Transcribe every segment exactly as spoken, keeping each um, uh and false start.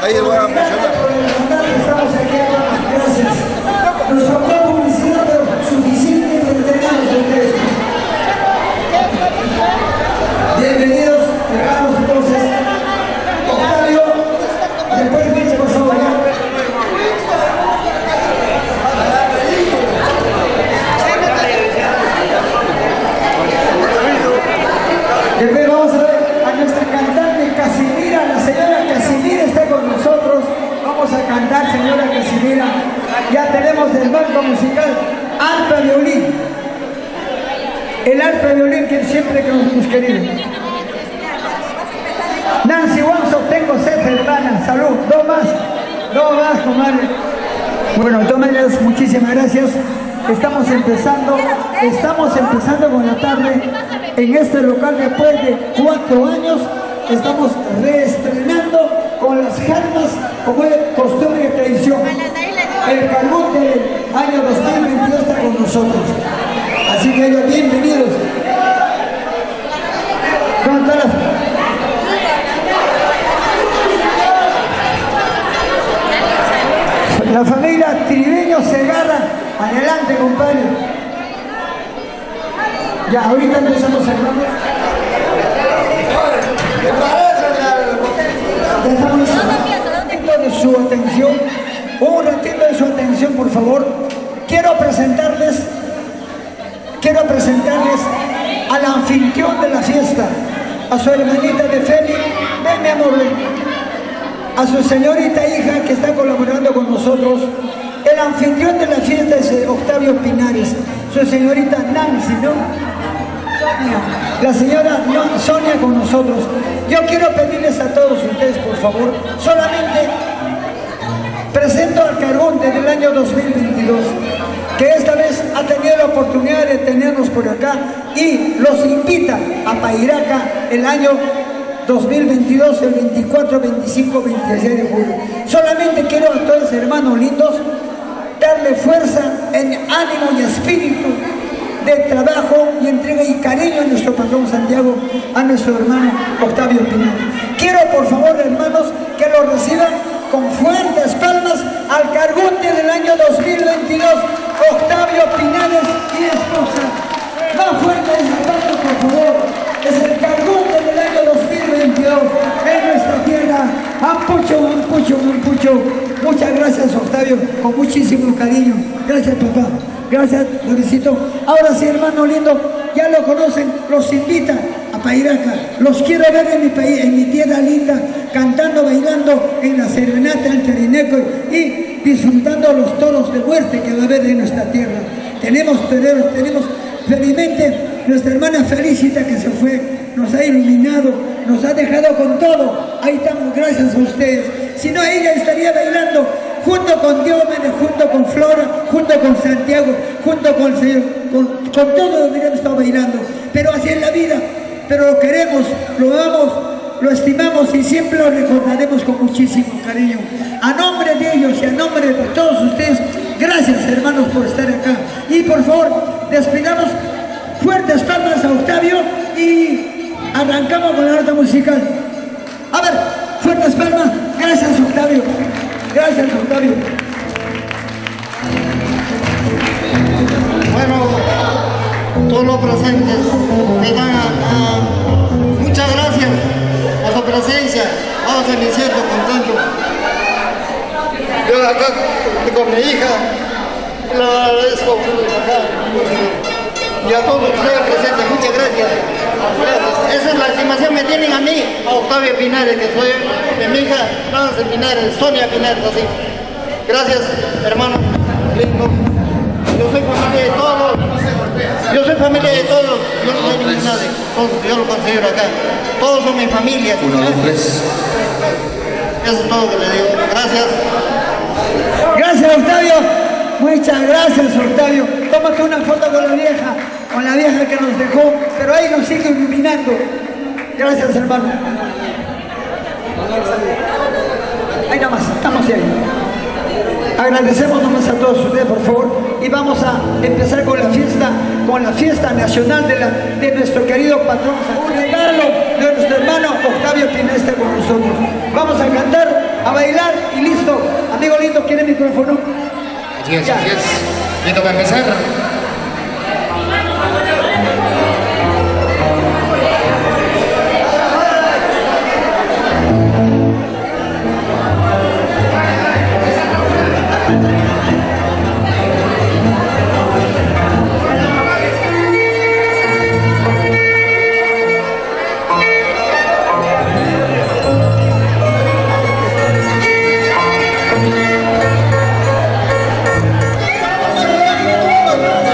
Ahí le voy a mencionar. Estamos aquí, gracias. Nos faltó publicidad, pero suficiente que entendamos de ustedes. Bienvenidos, llegamos entonces. Octavio, después de por favor. Después vamos a ver a nuestra cantante Casimira, la señora Casimira está con nosotros. Vamos a cantar, señora Casimira. Ya tenemos del banco musical arpa violín. El arpa violín que siempre que nos hemos querido. Nancy Wanso, tengo sed, hermana. Salud. Dos más. Dos más, comadre. Bueno, de todas maneras, muchísimas gracias. Estamos empezando, estamos empezando con la tarde en este local después de cuatro años. Estamos reestrenando con las jarmas como es costumbre y tradición. El carbón del año dos mil veintidós está con nosotros. Así que ellos bienvenidos. ¿Cómo están las... La familia Tribeño Segarra, adelante, compadre. Ya, ahorita empezamos, hermanos. Dejamos un ratito de su atención, un ratito de su atención, por favor. Quiero presentarles, quiero presentarles al anfitrión de la fiesta, a su hermanita de Félix. Ven, mi amor, ven. A su señorita hija que está colaborando con nosotros. El anfitrión de la fiesta es Octavio Pinares, su señorita Nancy, ¿no? Sonia. La señora no, Sonia con nosotros. Yo quiero pedirles a todos ustedes, por favor, solamente presento al carbón desde el año dos mil veintidós, que esta vez ha tenido la oportunidad de tenernos por acá y los invita a Pairaca el año dos mil veintidós, el veinticuatro, veinticinco, veintiséis de julio. Solamente quiero a todos, hermanos lindos, darle fuerza, en ánimo y espíritu de trabajo y entrega y cariño a nuestro patrón Santiago, a nuestro hermano Octavio Pinares. Quiero, por favor, hermanos, que lo reciban con fuertes palmas al cargonte del año dos mil veintidós, Octavio Pinares y esposa. Más fuerte ese aplauso, por favor. Es el cargonte del año dos mil veintidós en nuestra tierra. Ampucho, ampucho, ampucho. Muchas gracias, Octavio, con muchísimo cariño. Gracias, papá. Gracias, Luisito. Ahora sí, hermano lindo, ya lo conocen, los invita a Pairaca. Los quiero ver en mi país, en mi tierra linda, cantando, bailando en la serenata del Charineco y disfrutando los toros de muerte que va a haber en nuestra tierra. Tenemos toreros, tenemos felizmente nuestra hermana Felicita que se fue, nos ha iluminado, nos ha dejado con todo. Ahí estamos, gracias a ustedes. Si no, ella estaría bailando junto con Diómenes, junto con Flora, junto con Santiago, junto con el Señor, con, con todo lo que hemos estado bailando. Pero así es la vida, pero lo queremos, lo amamos, lo estimamos y siempre lo recordaremos con muchísimo cariño. A nombre de ellos y a nombre de todos ustedes, gracias, hermanos, por estar acá. Y por favor, despidamos fuertes palmas a Octavio y arrancamos con la nota musical. A ver, fuertes palmas. Gracias, Octavio. Gracias, Octavio. Bueno, todos los presentes me dan a, a, muchas gracias a su presencia. Vamos a iniciar contento. Yo acá con mi hija le agradezco acá. Y a todos ustedes presentes, muchas gracias. Esa es la estimación que tienen a mí, a Octavio Pinares, que soy de mi hija, Nancy Pinares, Sonia Pinares, así. Gracias, hermano lindo. Yo soy familia de todos. Yo soy familia de todos. Yo no soy de nadie. Todos, yo lo considero acá. Todos son mi familia. Uno, dos, tres. Eso es todo lo que le digo. Gracias. Gracias, Octavio. Muchas gracias, Octavio. Tómate una foto con la vieja, con la vieja que nos dejó, pero ahí nos sigue iluminando. Gracias, hermano. Ahí nomás, estamos ahí. Agradecemos nomás a todos ustedes, por favor, y vamos a empezar con la fiesta, con la fiesta nacional de, la, de nuestro querido patrón. Un regalo de nuestro hermano Octavio Pinares está con nosotros. Vamos a cantar a bailar y listo. Amigo lindo, ¿quiere el micrófono? Así es, así es. Listo para empezar. Vamos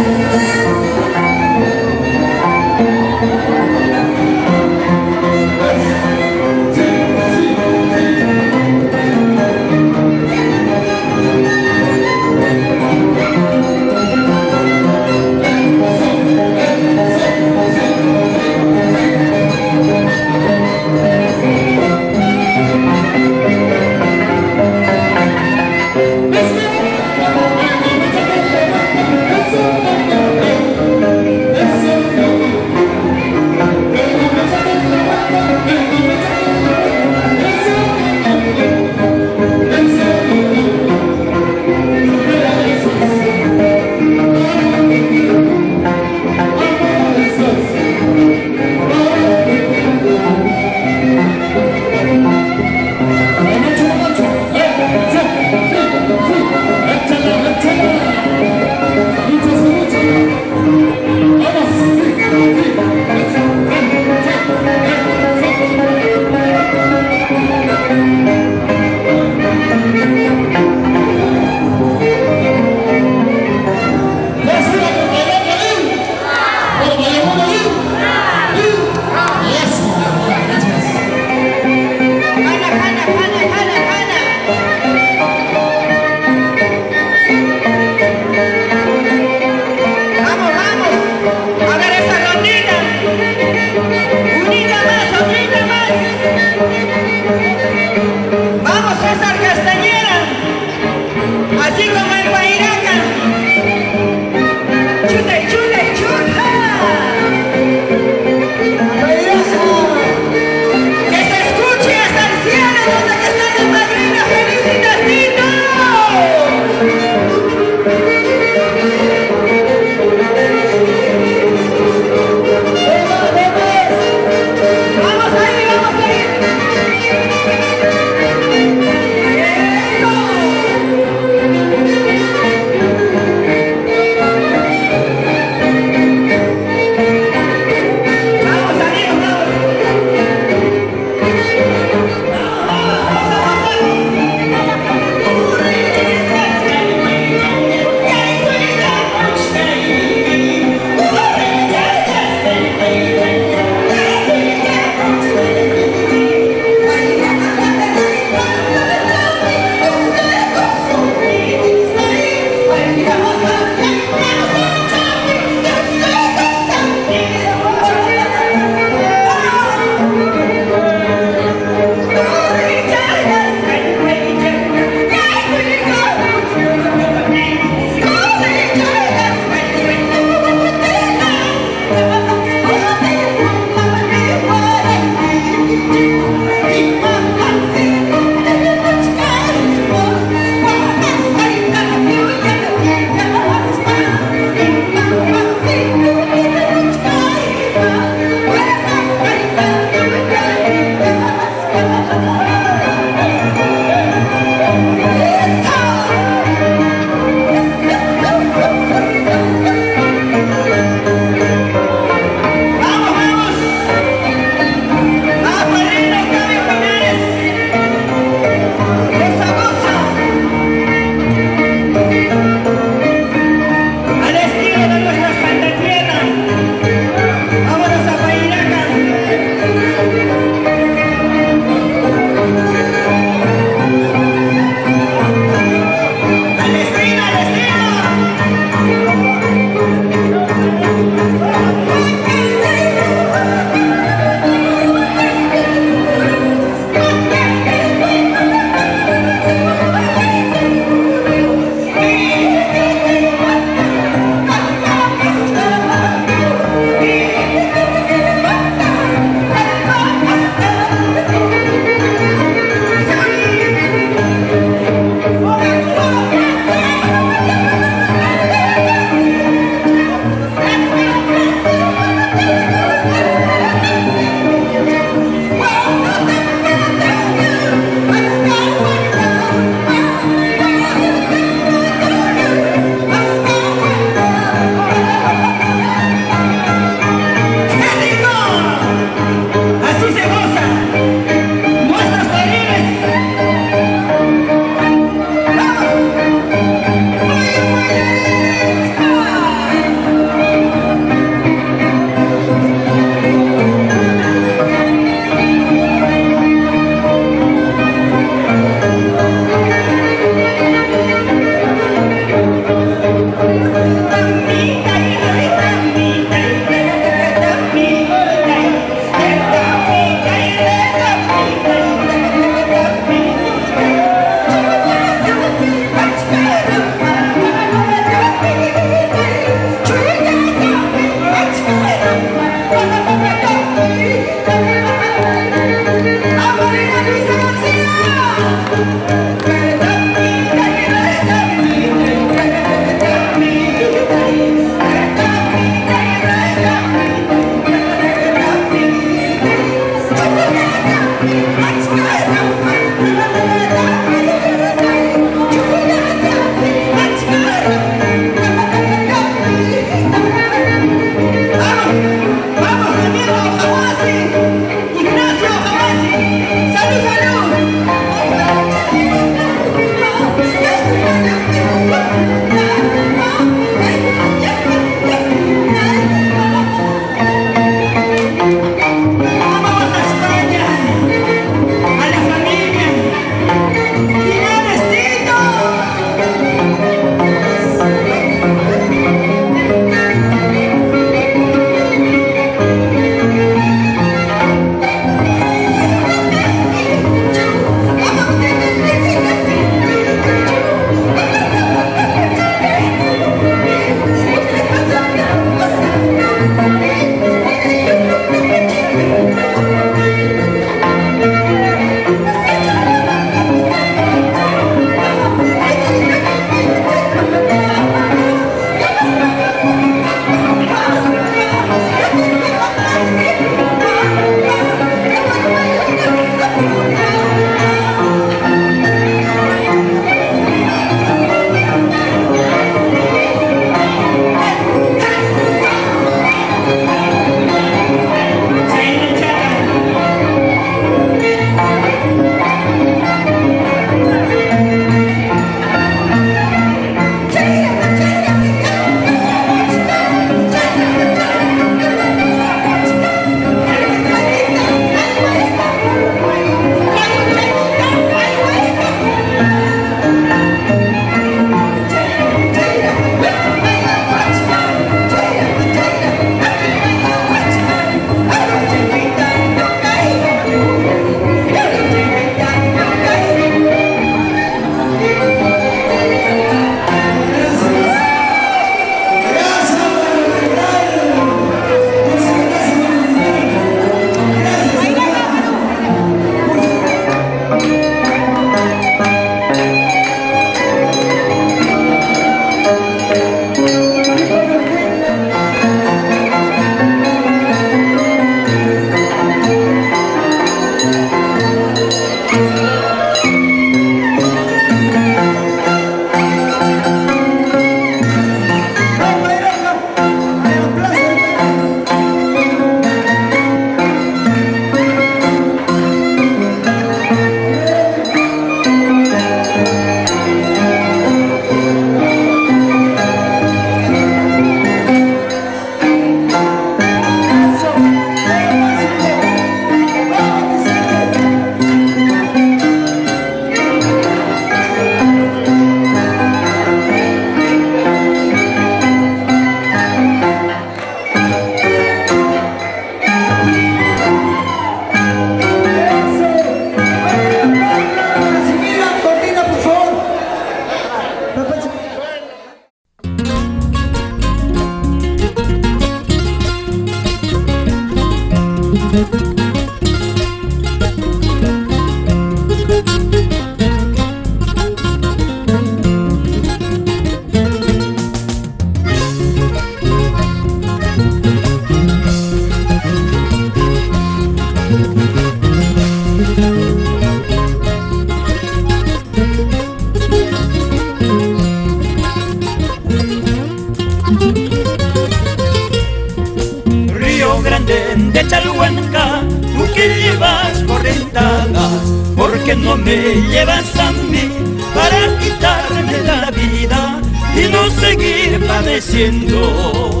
Río Grande de Chalhuanca, tú que llevas correntadas, ¿por qué no me llevas a mí para quitarme la vida y no seguir padeciendo?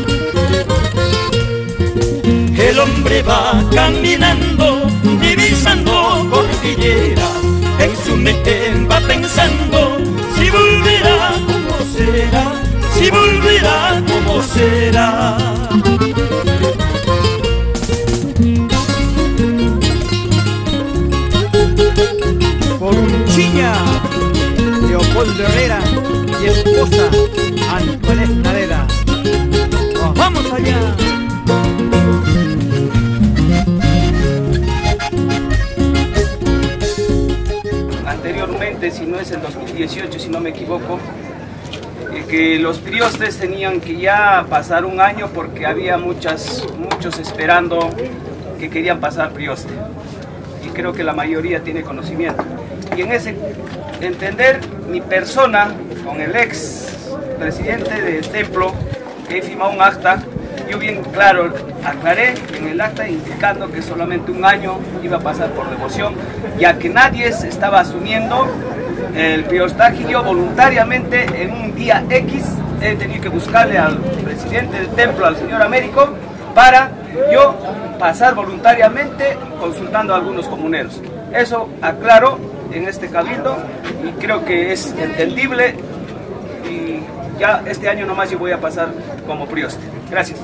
El hombre va caminando, divisando cordilleras, en su mente va pensando si volverá, cómo será, si volverá, cómo será. Por un chiña, Leopoldo Herrera y esposa Antoinette Naveda. ¡Nos vamos allá! Anteriormente, si no es el dos mil dieciocho, si no me equivoco, eh, que los priostes tenían que ya pasar un año porque había muchas, muchos esperando que querían pasar prioste. Y creo que la mayoría tiene conocimiento. Y en ese entender, mi persona, con el ex presidente del templo, que firmó un acta, yo bien claro aclaré en el acta indicando que solamente un año iba a pasar por devoción, ya que nadie se estaba asumiendo el priostaje. Yo voluntariamente en un día X he tenido que buscarle al presidente del templo, al señor Américo, para yo pasar voluntariamente consultando a algunos comuneros. Eso aclaro en este cabildo y creo que es entendible, y ya este año nomás yo voy a pasar como prioste. Gracias.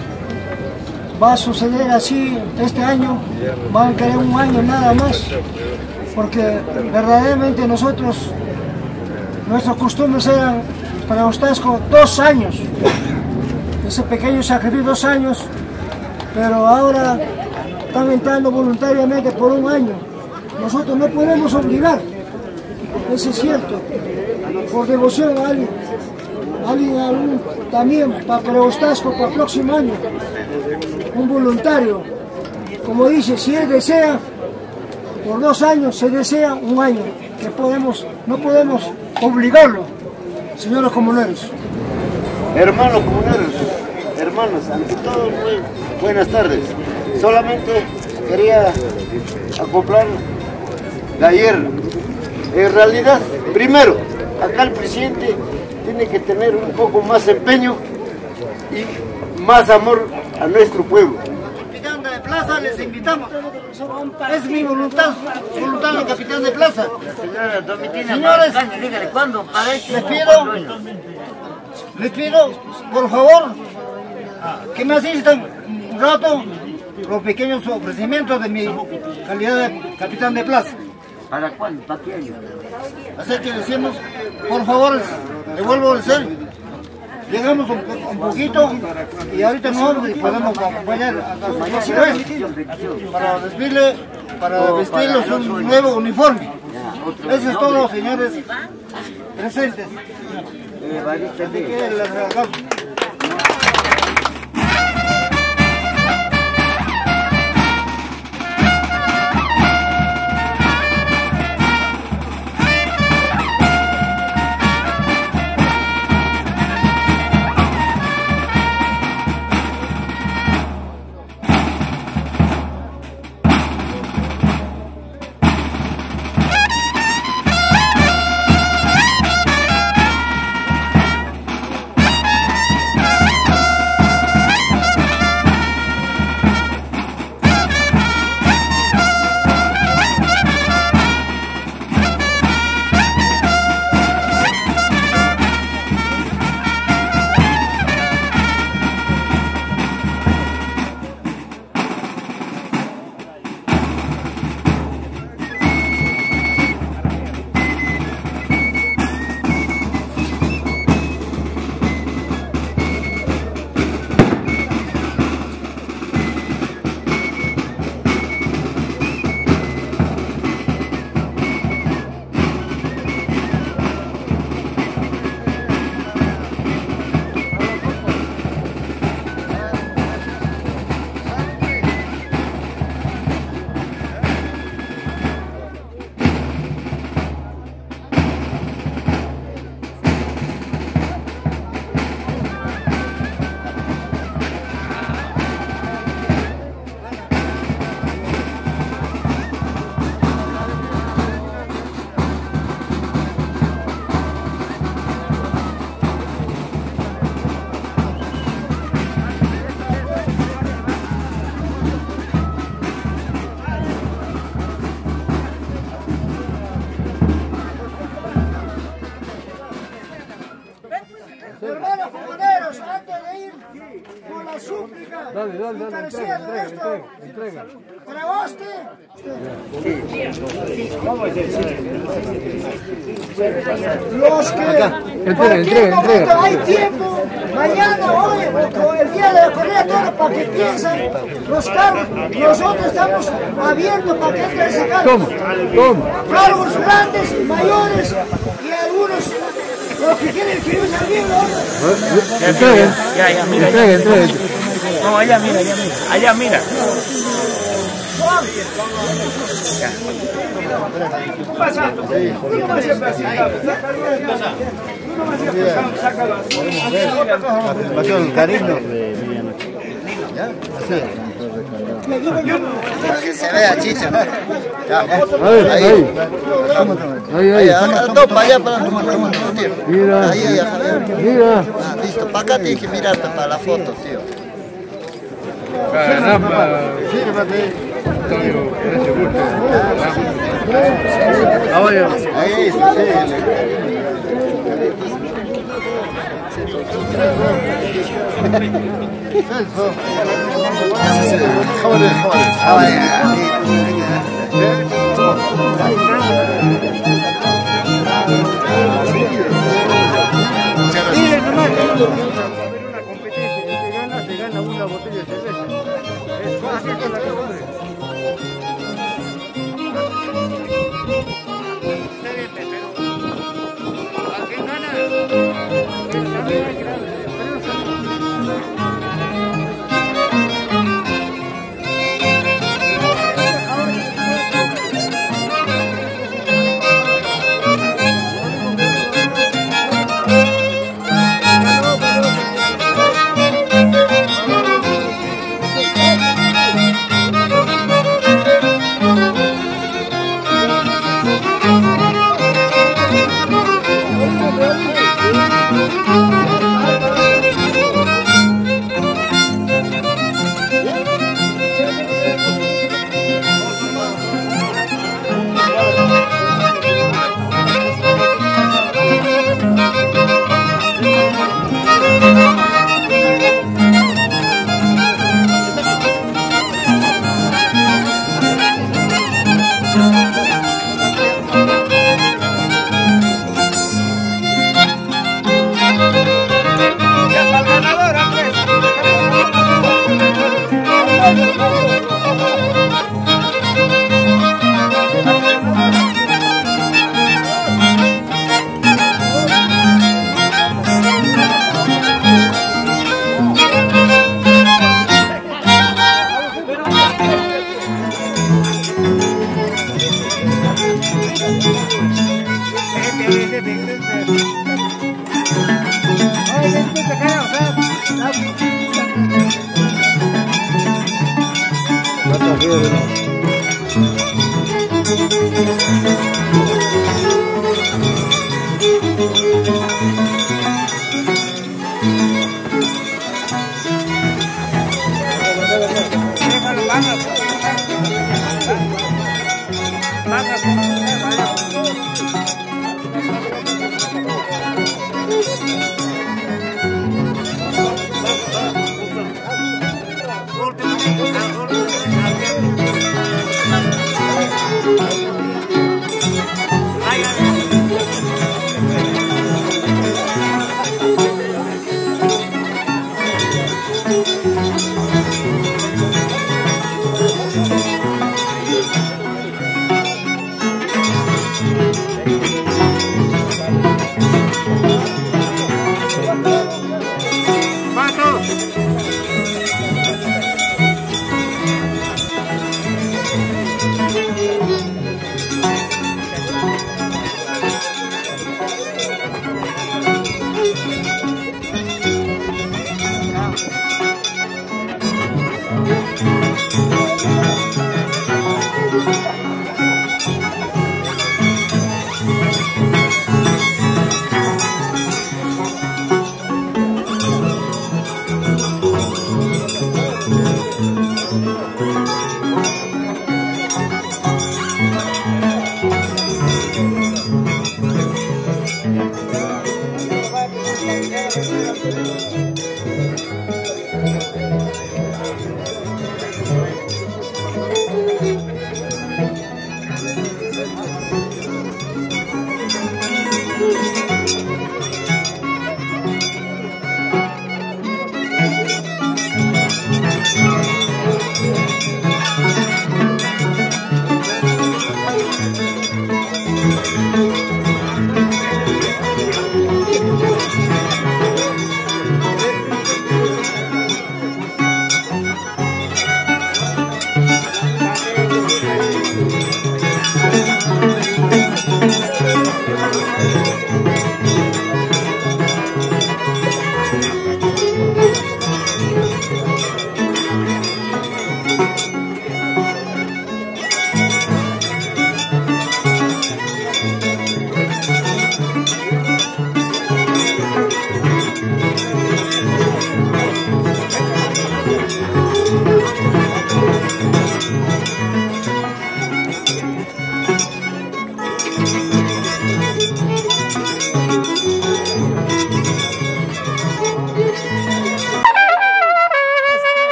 Va a suceder así este año, van a querer un año nada más, porque verdaderamente nosotros, nuestras costumbres eran para Ostasco dos años, ese pequeño sacrificio dos años, pero ahora están entrando voluntariamente por un año. Nosotros no podemos obligar, eso es cierto, por devoción a alguien, alguien algún, también para Ostasco para el próximo año, un voluntario, como dice, si él desea, por dos años se desea un año, que podemos, no podemos obligarlo, señores comuneros. Hermanos comuneros, hermanos, ante todo, muy buenas tardes. Solamente quería acoplar de ayer. En realidad, primero, acá el presidente tiene que tener un poco más empeño y más amor a nuestro pueblo. Capitán de plaza, les invitamos. Es mi voluntad, voluntad del capitán de plaza. Señora Domitina, Señores, dígale cuándo parece. les pido, les pido, por favor, que me asistan un rato los pequeños ofrecimientos de mi calidad de capitán de plaza. ¿Para cuándo? ¿Para qué año? Así que decimos, por favor, le vuelvo a decir, llegamos un, un poquito y ahorita no podemos acompañar a los para vestirle, para vestirlos un nuevo uniforme. Eso es todo, señores presentes. Así que les agradezco. una súplica. Dale, dale, dale, entrega, entrega, entrega, entrega. Para vos, los que Entrega, cualquier entrega, momento entrega. hay tiempo, mañana, hoy, o el día de la corrida todo para que piensen los cargos, nosotros estamos abiertos para que entren ese cargo. Toma, toma. Cargos grandes, mayores y algunos los que quieren inscribirse al libro. Entrega, Ya, ya, mira. entrega, entrega. No, allá mira, allá mira. Allá mira. El cariño. Para que se vea chicha. Ya. Ahí, ahí. Ahí, ahí. No, para allá, para tío. Mira, Ahí, ahí, Javier. mira. Ah, listo, para acá tienes que mirarte para la foto, tío. Caramba. Antonio, ese gusto. Ahora. Ahí, sí. Miren nomás, va a haber una competencia, el que gana, se gana una botella de cerveza. Es fácil con la costumbre. ¿A quién gana? También hay que darle.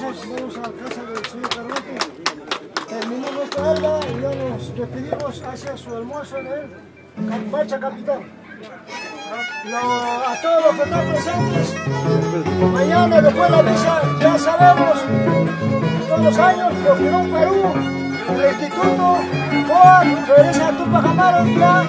entonces vamos a la casa del señor Carlote. Terminamos nuestra alba y ya nos despedimos hacia su almuerzo en el Marcha Capitán. Lo, a todos los que están presentes, mañana después de la misa, ya sabemos, todos los años, porque en Perú, el Instituto C O A regresa a Tupac Amaru ya.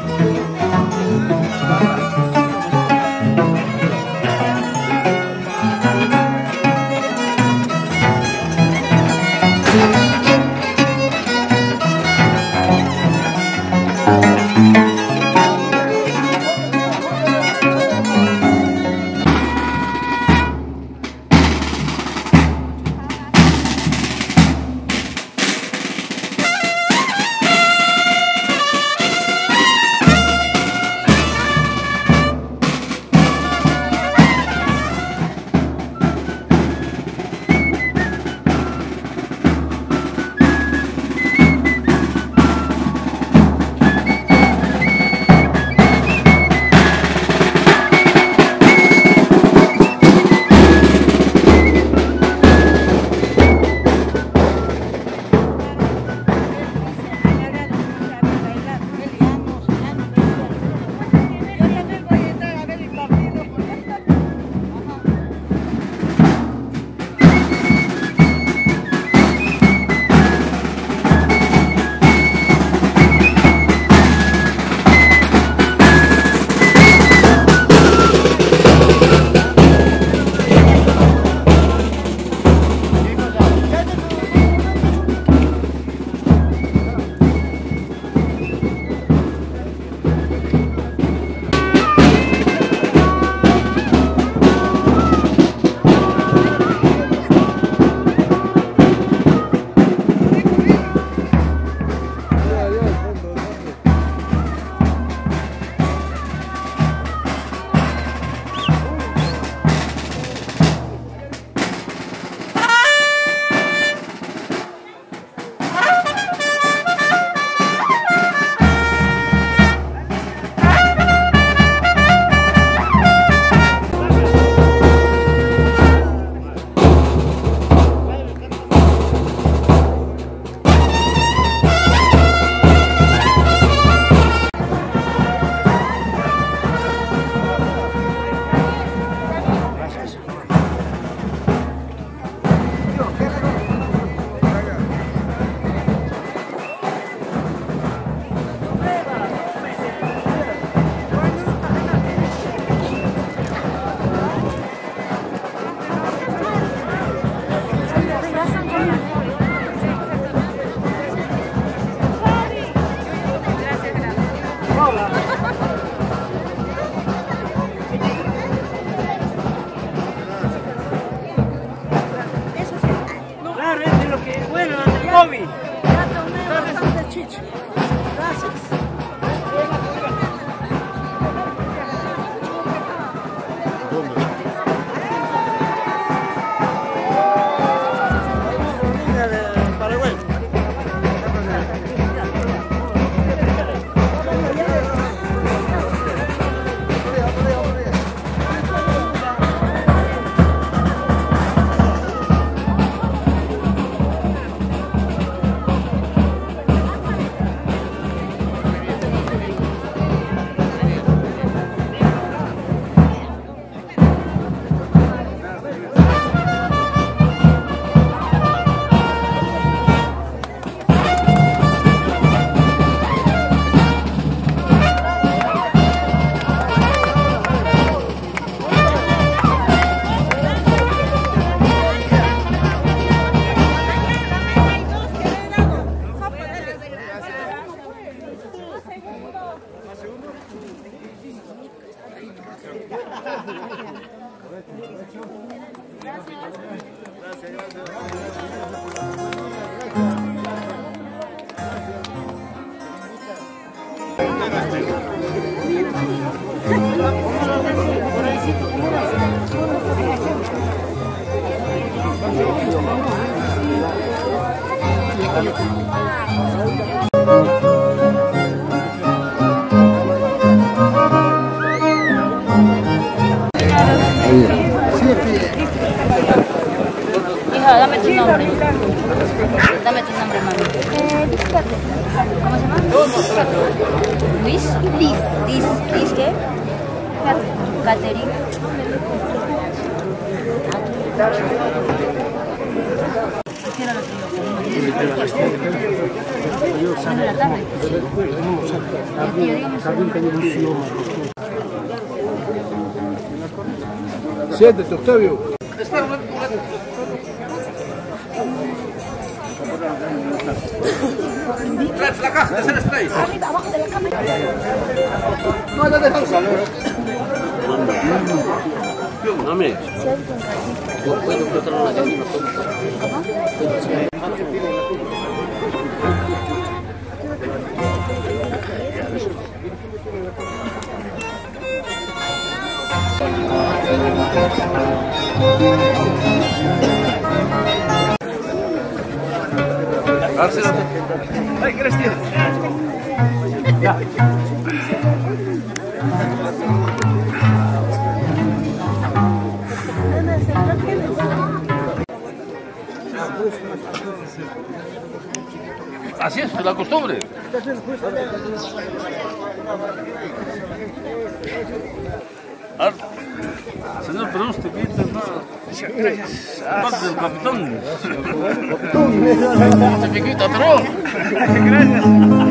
Hija, dame nombre. Dame tu nombre, mami. ¿Cómo se llama? Luis. Liz. Liz. ¿Liz qué? Caterina. ¿De la tarde? Siéntate, Octavio. Trae la caja, de hacer spray. Arriba, abajo de la cámara. No, no, déjalo salir. Mami. ¿Puedo encontrar una gallina? Ay, Cristian. Ya. Así es, la costumbre. Ah, señor, pero usted quita nada. Parte del capitán. Se me quita, pero. Gracias.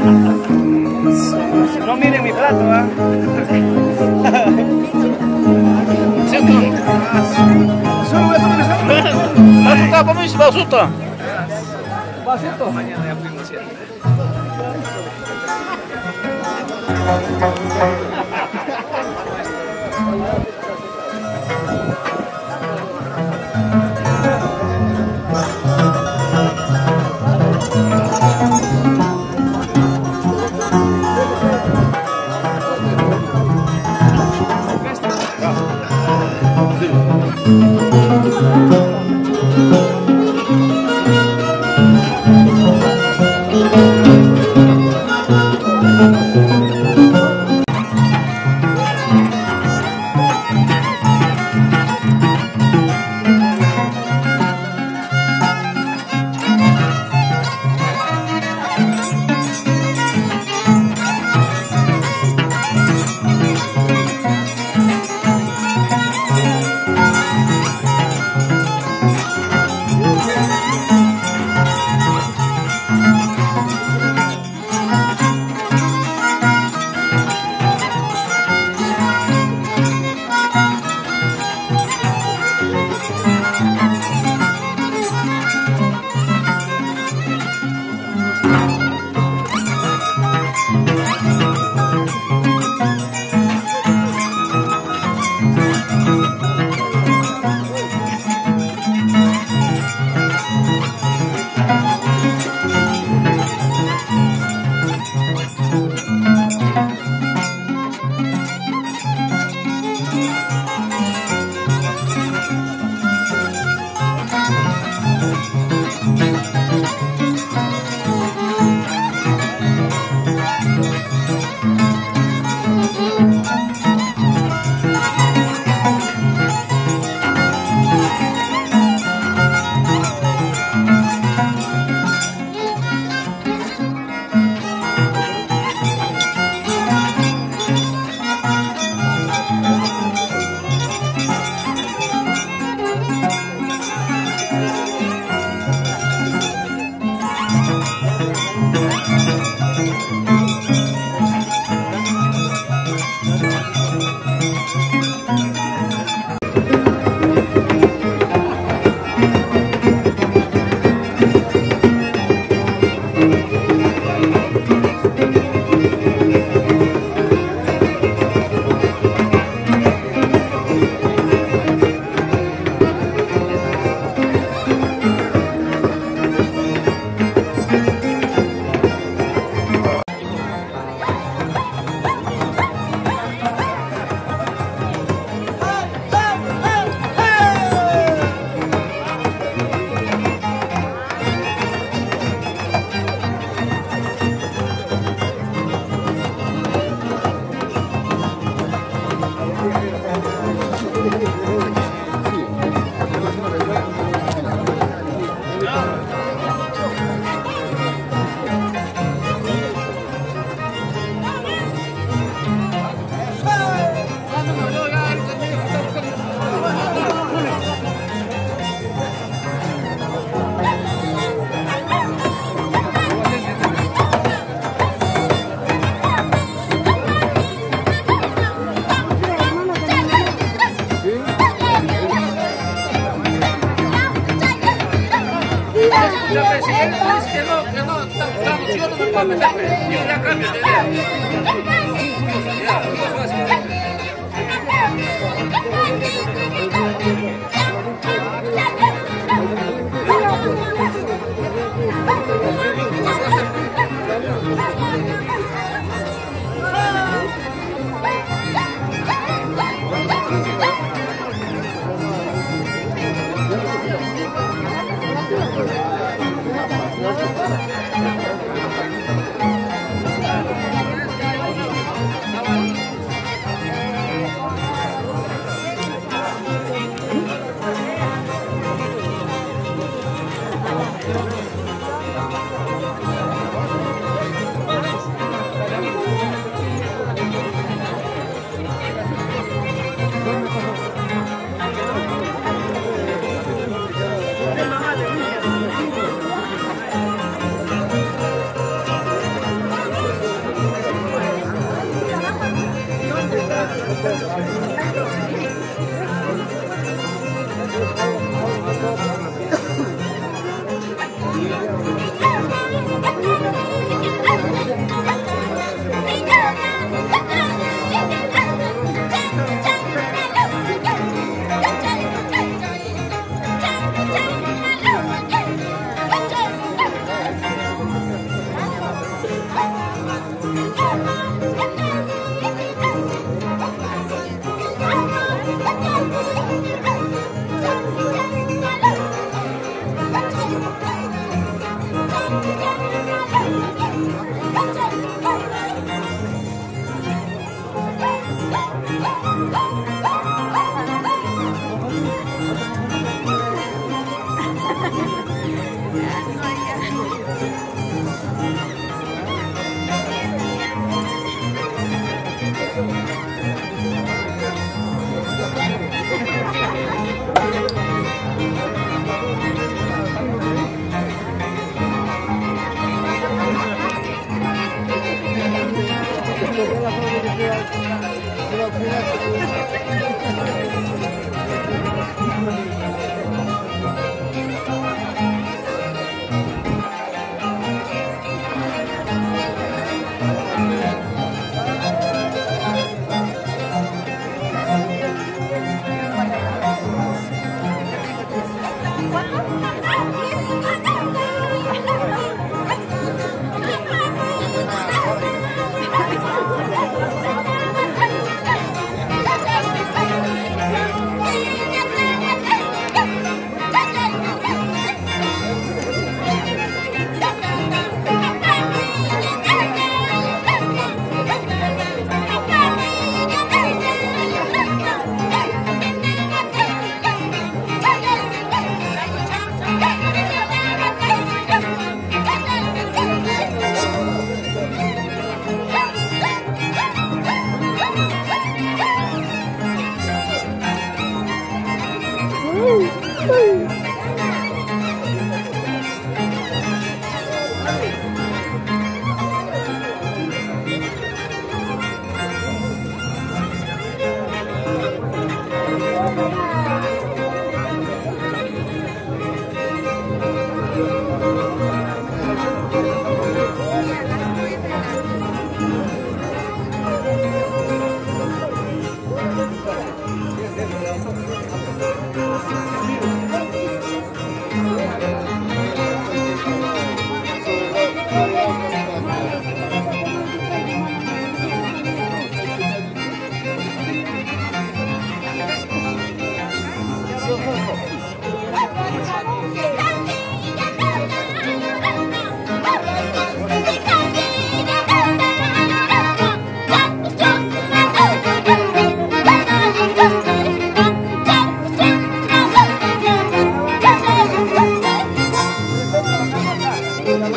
No miren mi plato, ¿ah? Siento. Asusta, para mí se va a asustar. Vasito. Mañana ya fuimos siete.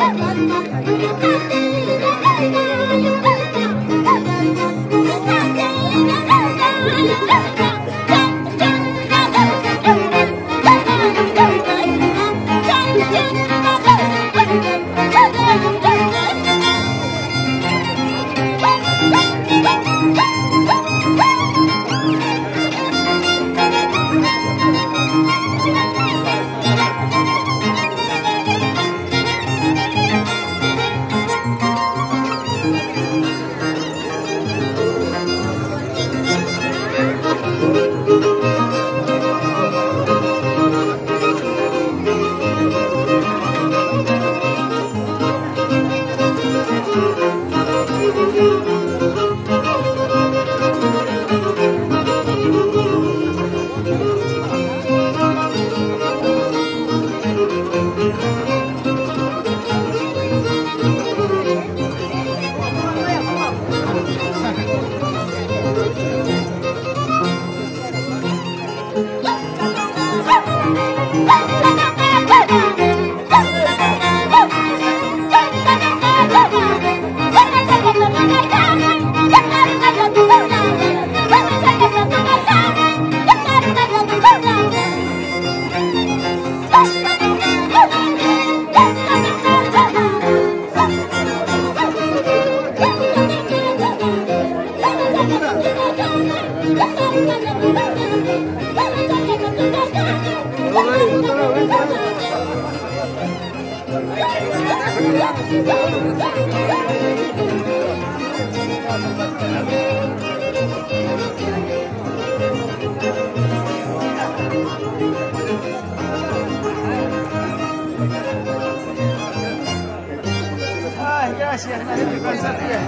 Ay, gracias, nadie me cansaría.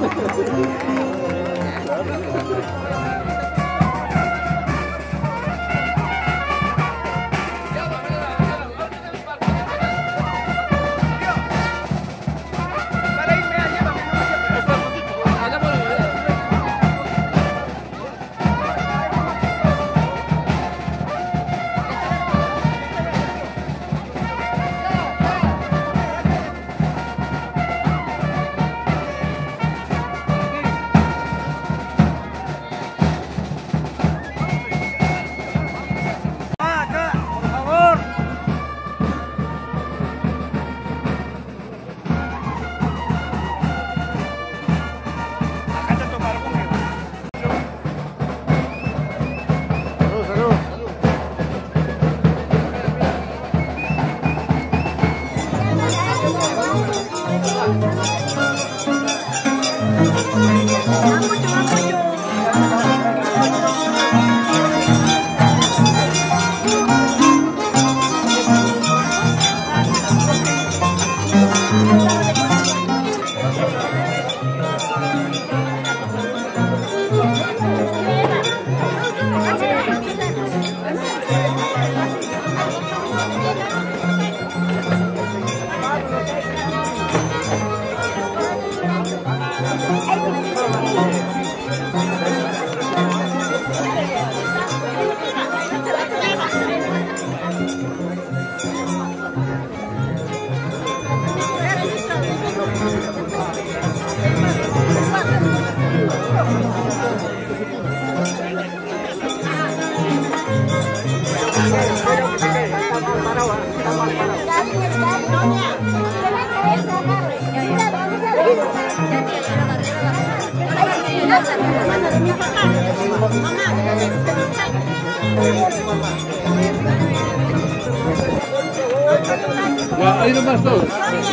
Ya, ahí nomás todos.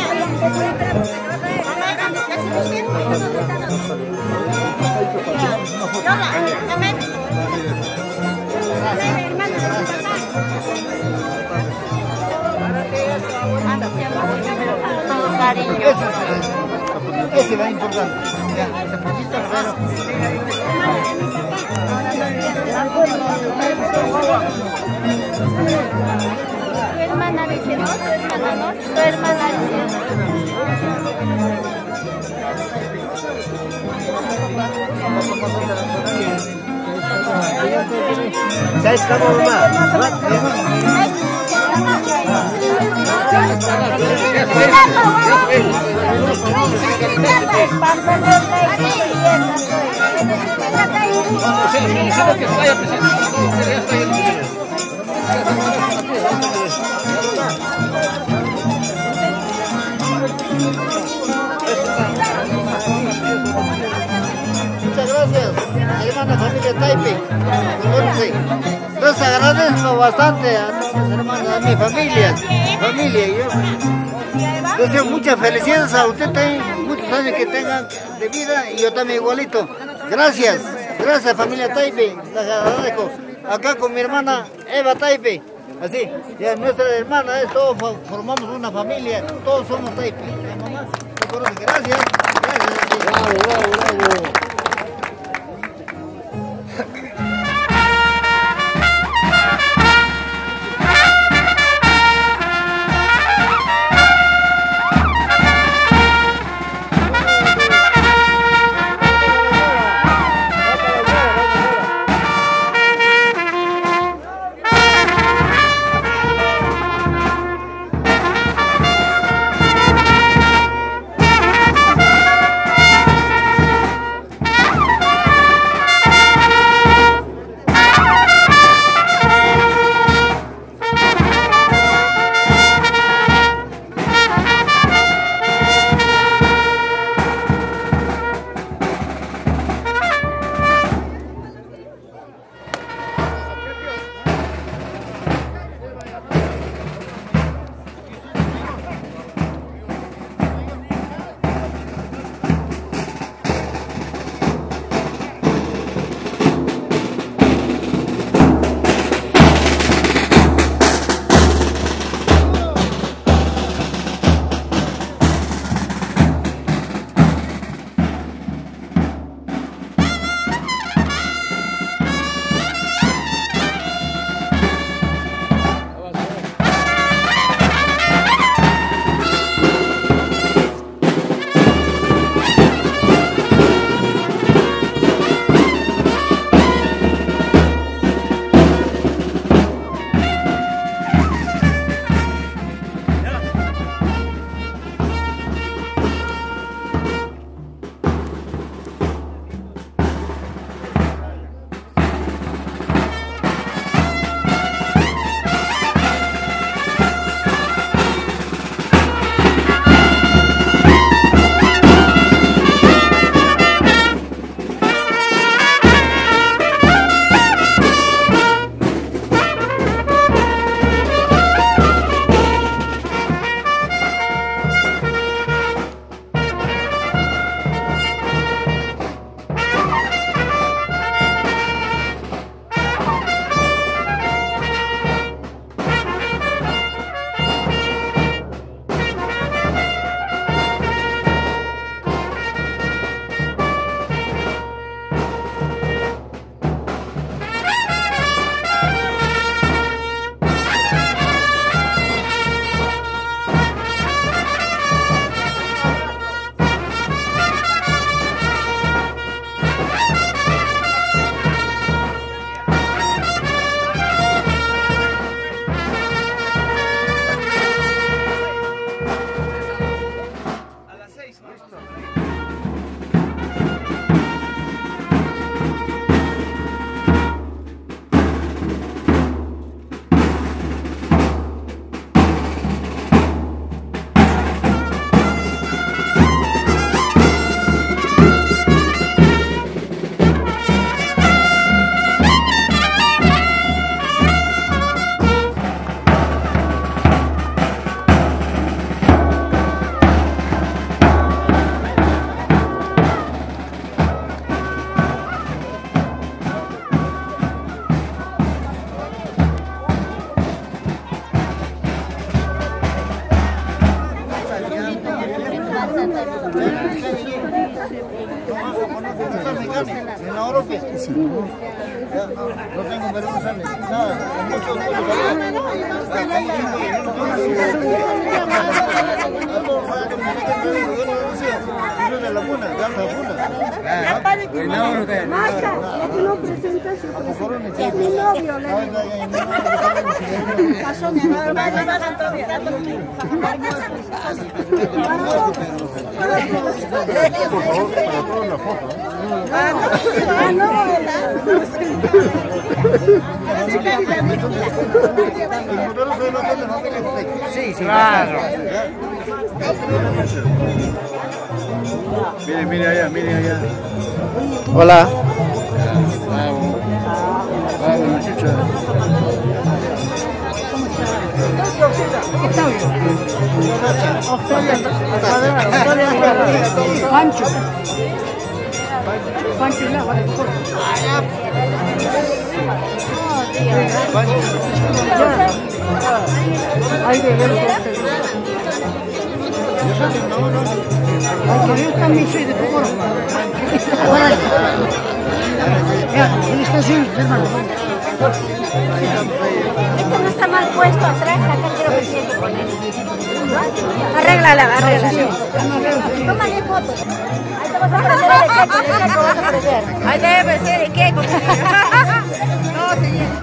Ese es lo importante. Ya, esa poquita, hermano. Tu hermana dice no, tu hermana no, tu hermana dice no. ¿Sabes cómo, mamá? Muchas gracias, hermana familia Taipe. Les agradezco bastante a nuestras hermanas, a mi familia, familia. Yo deseo muchas felicidades a usted también, muchos años que tengan de vida y yo también igualito. Gracias, gracias familia Taipe, les agradezco. Acá con mi hermana Eva Taipe, así, ya nuestra hermana es, todos formamos una familia, todos somos Taipe. Gracias, gracias. Bravo, bravo, bravo. No tengo vergüenza ni nada. Mucho de la Laguna, de la Laguna. Es mi novio, le digo. Pasó mi amor, vaya, bajan todavía. Por favor, para todos la foto. Ah, no, Sí, sí, claro. Mire, mire allá, mire allá. Hola. Bravo. Bravo, muchacha. Pancho. Pancho y lava. Ahí de ver. Yo también soy de Pocoro. ¿Dónde está su hermano? Esto no está mal puesto atrás, acá quiero que siempre poner. Arréglala, arréglala. Tómale fotos. Ahí te vas a aparecer el queco, el queco vas a aparecer. Ahí debe aparecer el queco. No, señor.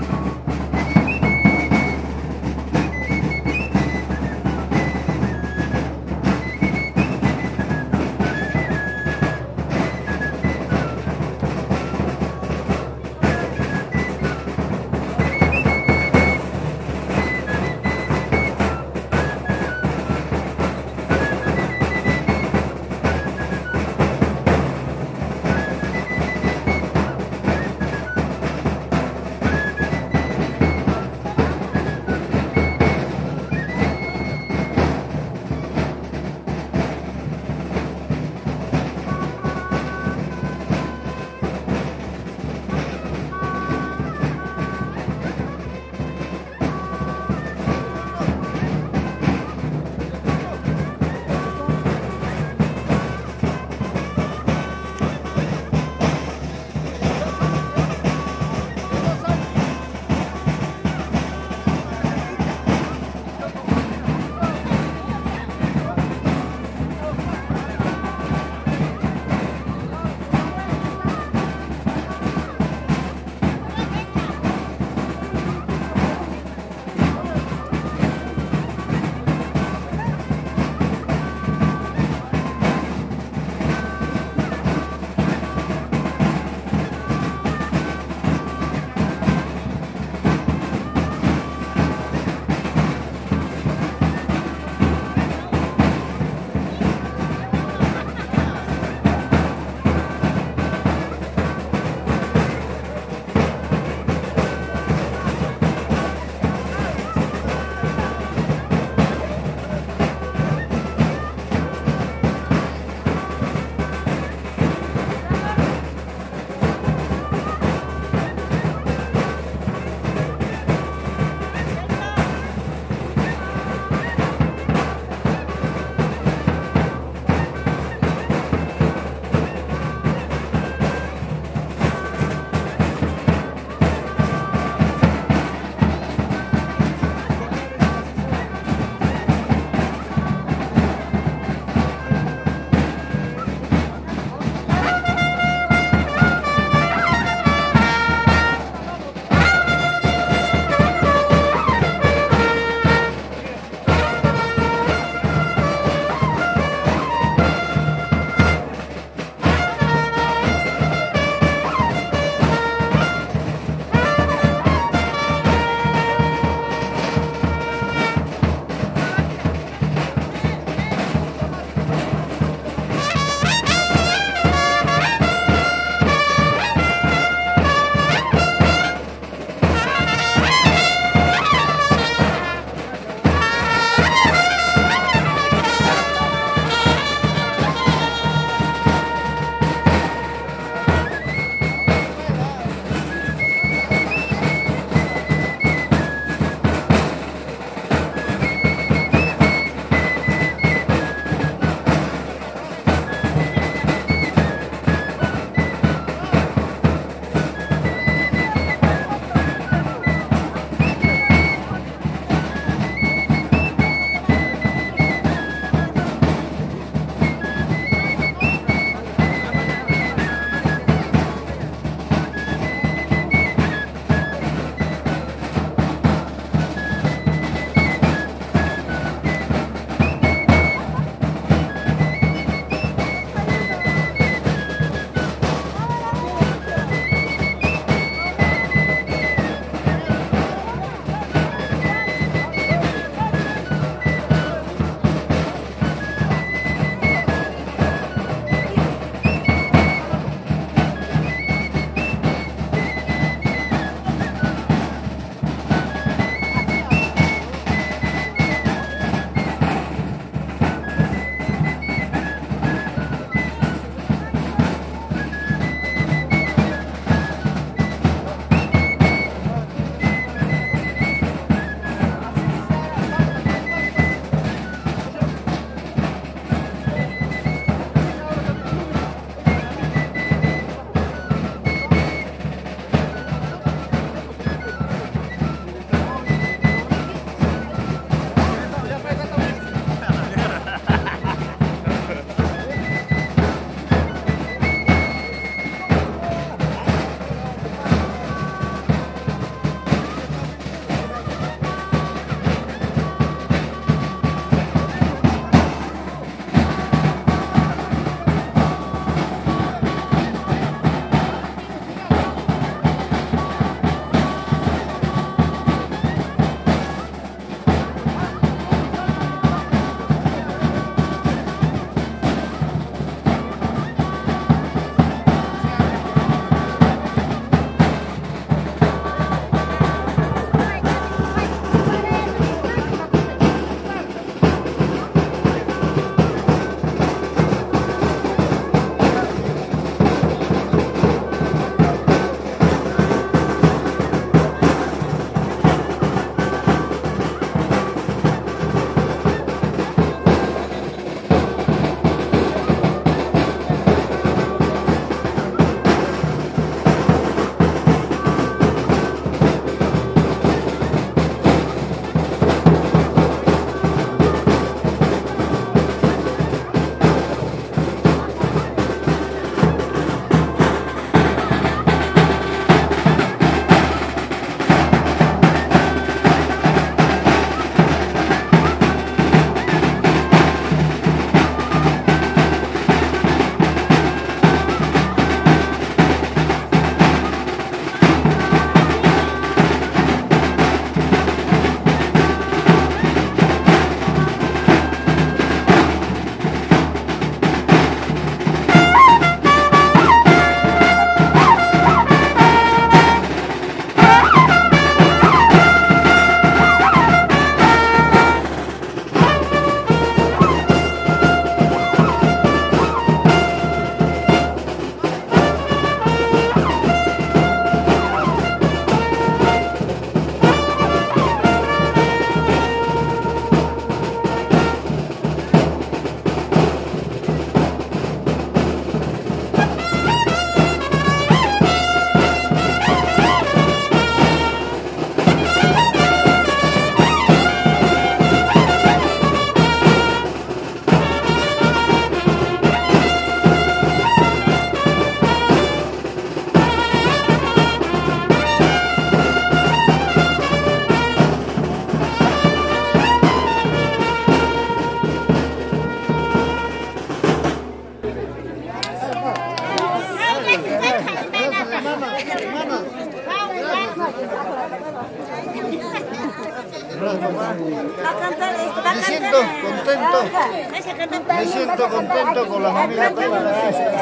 Me siento contento con la familia Peña.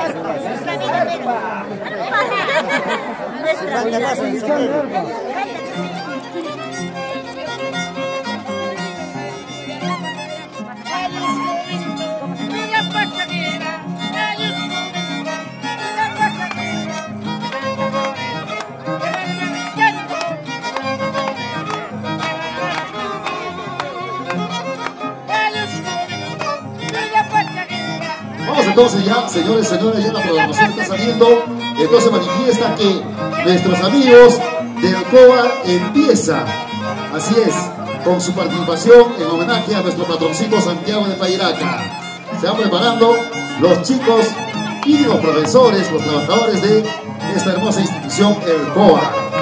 Vamos entonces ya, señores, señores, ya la programación está saliendo. Entonces manifiesta que nuestros amigos del COA empieza, así es, con su participación en homenaje a nuestro patroncito Santiago de Payiraca. Se van preparando los chicos y los profesores, los trabajadores de esta hermosa institución, el COA.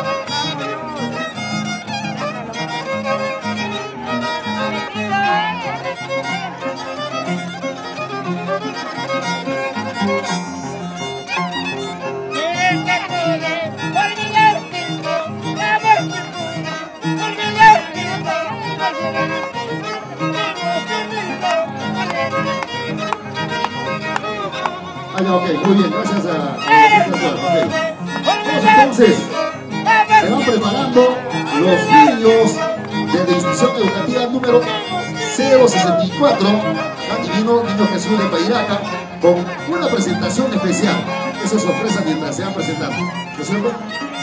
Ah, ok, muy bien, gracias a, a la okay. Vamos entonces, se van preparando los niños de la institución educativa número cero sesenta y cuatro, San Divino Niño Jesús de Payiraca, con una presentación especial. Eso es sorpresa mientras se van presentando, ¿no es cierto?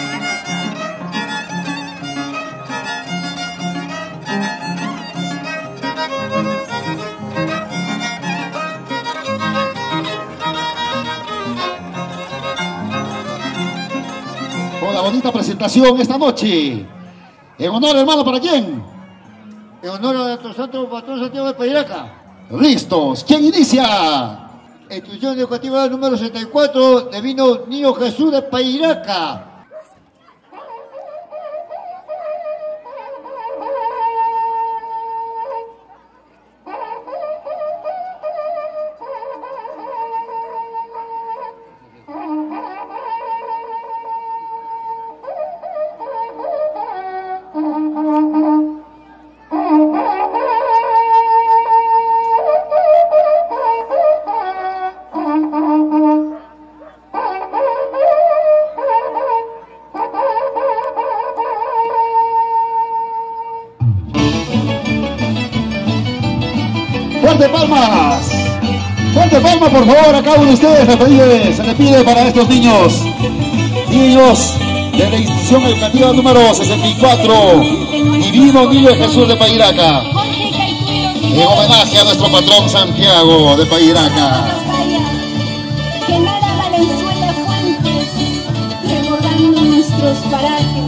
La bonita presentación esta noche. En honor, hermano, ¿para quién? En honor a nuestro santo patrón Santiago de Payiraca. Listos. ¿Quién inicia? Institución educativa número sesenta y cuatro, Divino Niño Jesús de Payiraca. ¡Fuerte palmas! ¡Fuerte palmas, por favor, a cada uno de ustedes! Se le pide, se le pide para estos niños, niños de la institución educativa número sesenta y cuatro, Divino Niño Jesús de Payiraca, en homenaje a nuestro patrón Santiago de Payiraca. Que nada Valenzuela Fuentes, recordando nuestros parajes.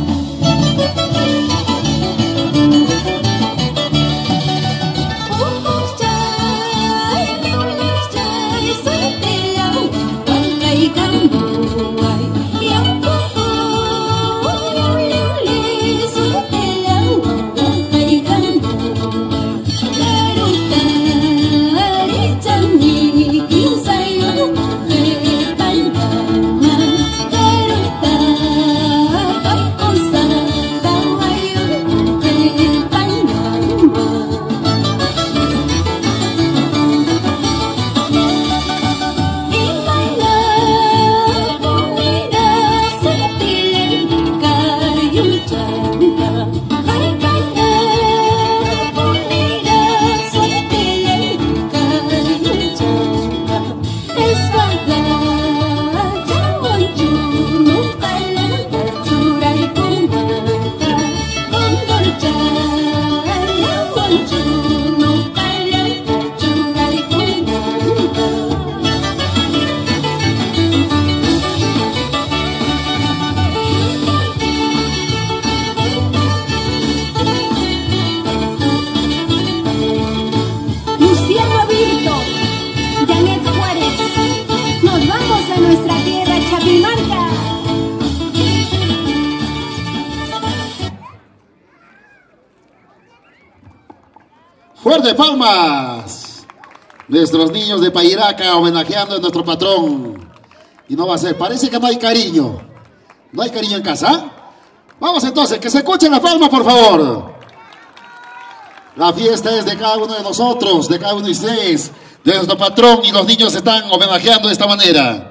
¡Fuerte palmas! Nuestros niños de Payiraca homenajeando a nuestro patrón. Y no va a ser, parece que no hay cariño. ¿No hay cariño en casa? Vamos entonces, que se escuchen las palmas, por favor. La fiesta es de cada uno de nosotros, de cada uno de ustedes, de nuestro patrón, y los niños se están homenajeando de esta manera.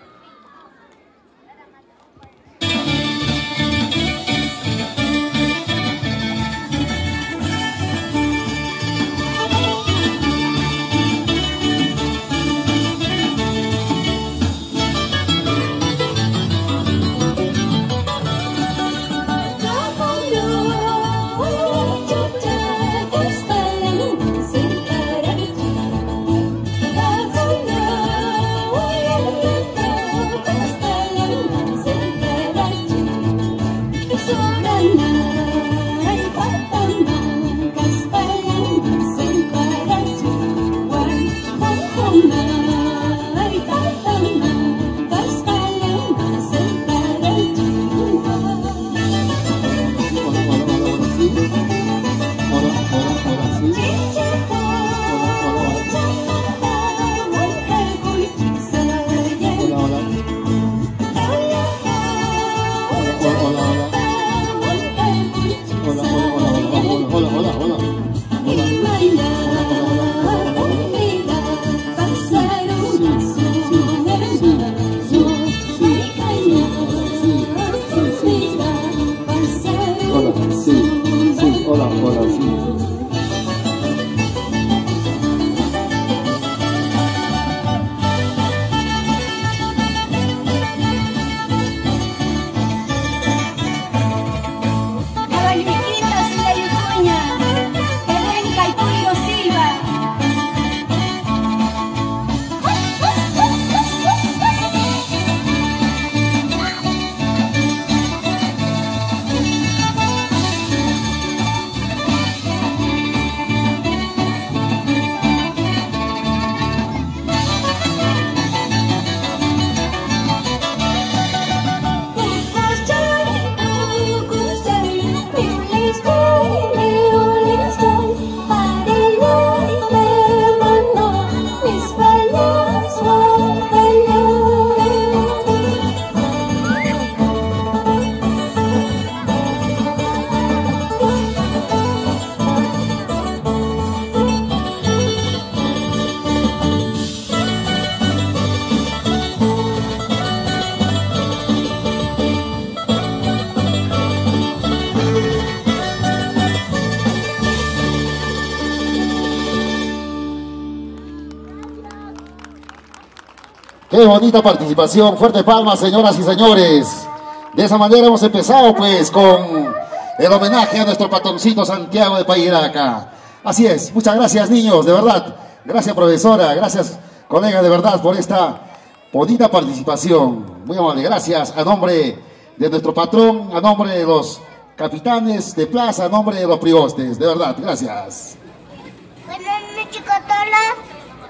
Qué bonita participación, fuerte palmas, señoras y señores. De esa manera hemos empezado pues con el homenaje a nuestro patroncito Santiago de Payiraca. Así es, muchas gracias niños, de verdad. Gracias profesora, gracias colega, de verdad, por esta bonita participación. Muy amable, gracias a nombre de nuestro patrón, a nombre de los capitanes de plaza, a nombre de los priostes, de verdad, gracias. Buenas noches, Cotola.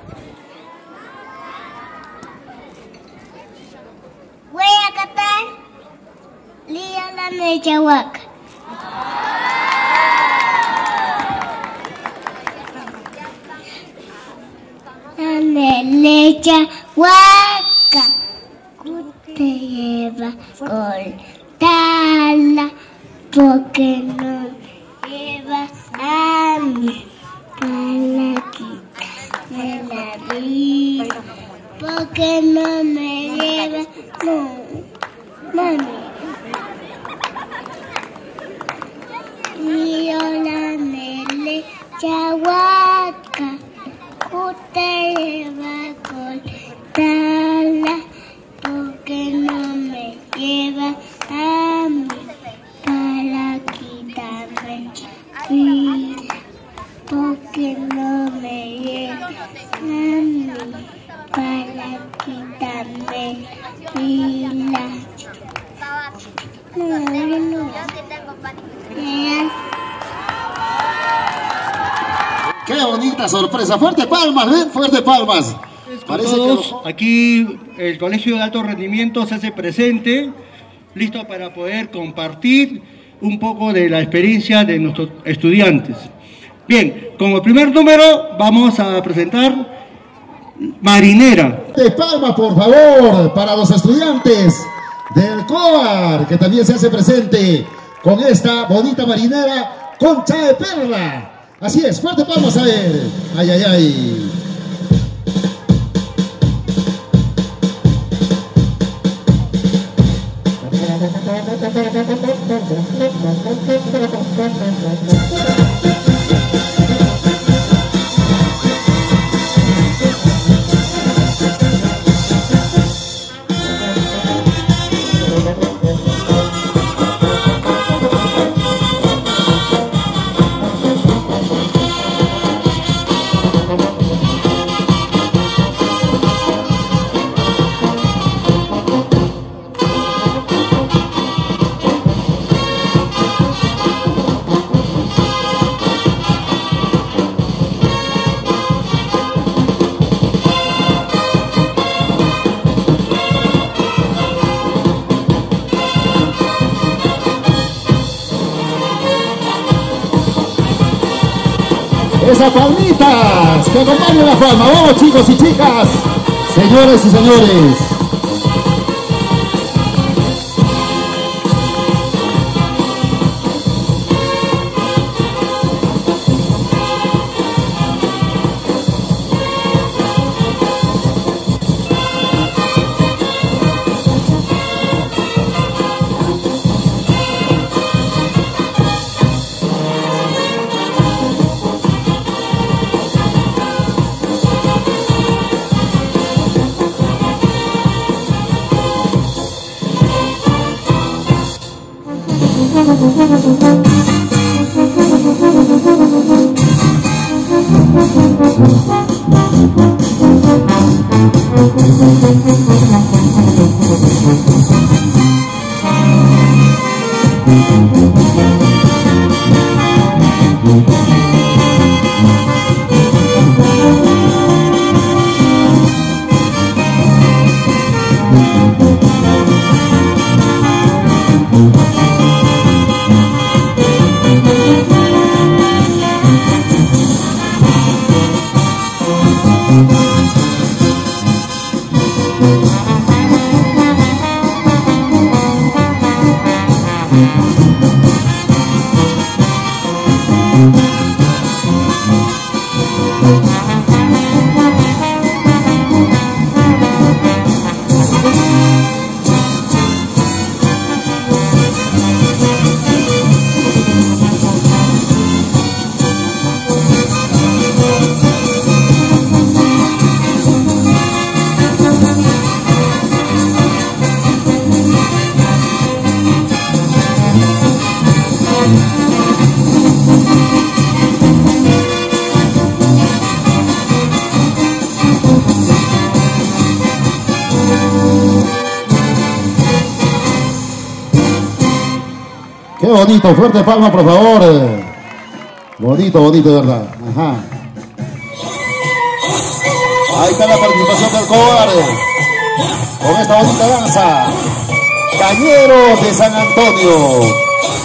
Voy a cantar Lía la Nechahuaca. La Nechahuaca te lleva cortarla porque no lleva a mí palaquita de la vida. Porque no me lleva, no, mami. Y yo la nele chahuaca, usted lleva a cortarla, porque no me lleva a mí para quitarme vida, porque no me lleva a mí para quitarme pila. No, no. Qué bonita sorpresa, fuerte palmas, ven, fuerte palmas. Parece todos, que... Aquí el Colegio de Alto Rendimiento se hace presente, listo para poder compartir un poco de la experiencia de nuestros estudiantes. Bien, como primer número vamos a presentar Marinera. De palma, por favor, para los estudiantes del COAR, que también se hace presente con esta bonita marinera, Concha de Perla. Así es, fuerte palmas a ver. Ay, ay, ay. Esas palmitas que acompañan la palma. Vamos, chicos y chicas, señores y señores. Qué bonito, fuerte palma por favor. Bonito, bonito, de verdad. Ajá. Ahí está la participación del Cobar con esta bonita danza. Cañero de San Antonio.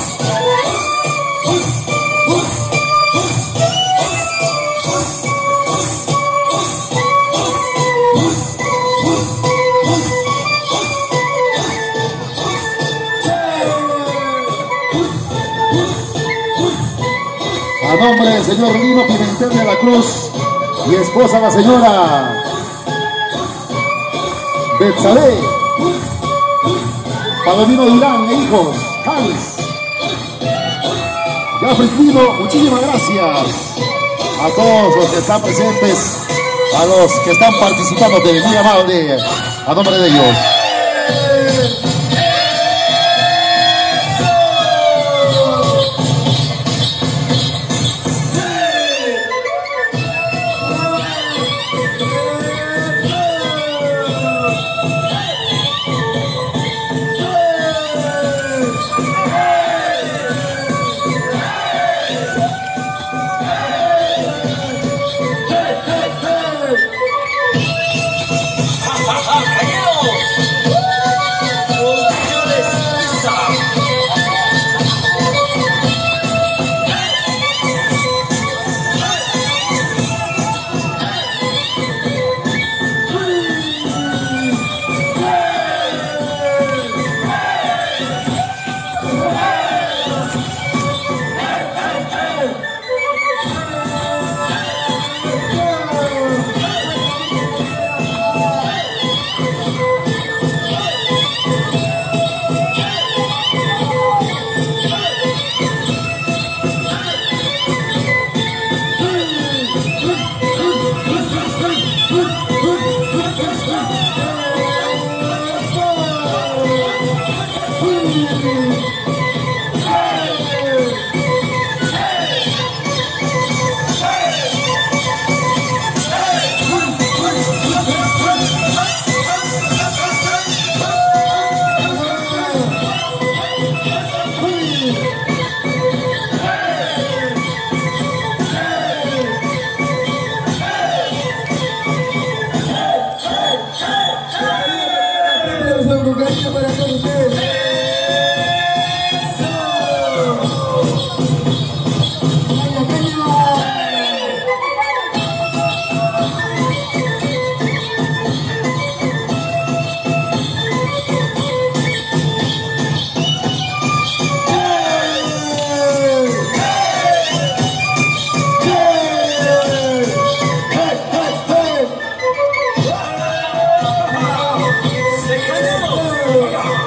A nombre del señor Lino Pimentel de la Cruz y esposa la señora Betsabe, Palomino Durán e hijos, Hans, Jafri Quino, muchísimas gracias a todos los que están presentes, a los que están participando, de muy amable, a nombre de ellos. Se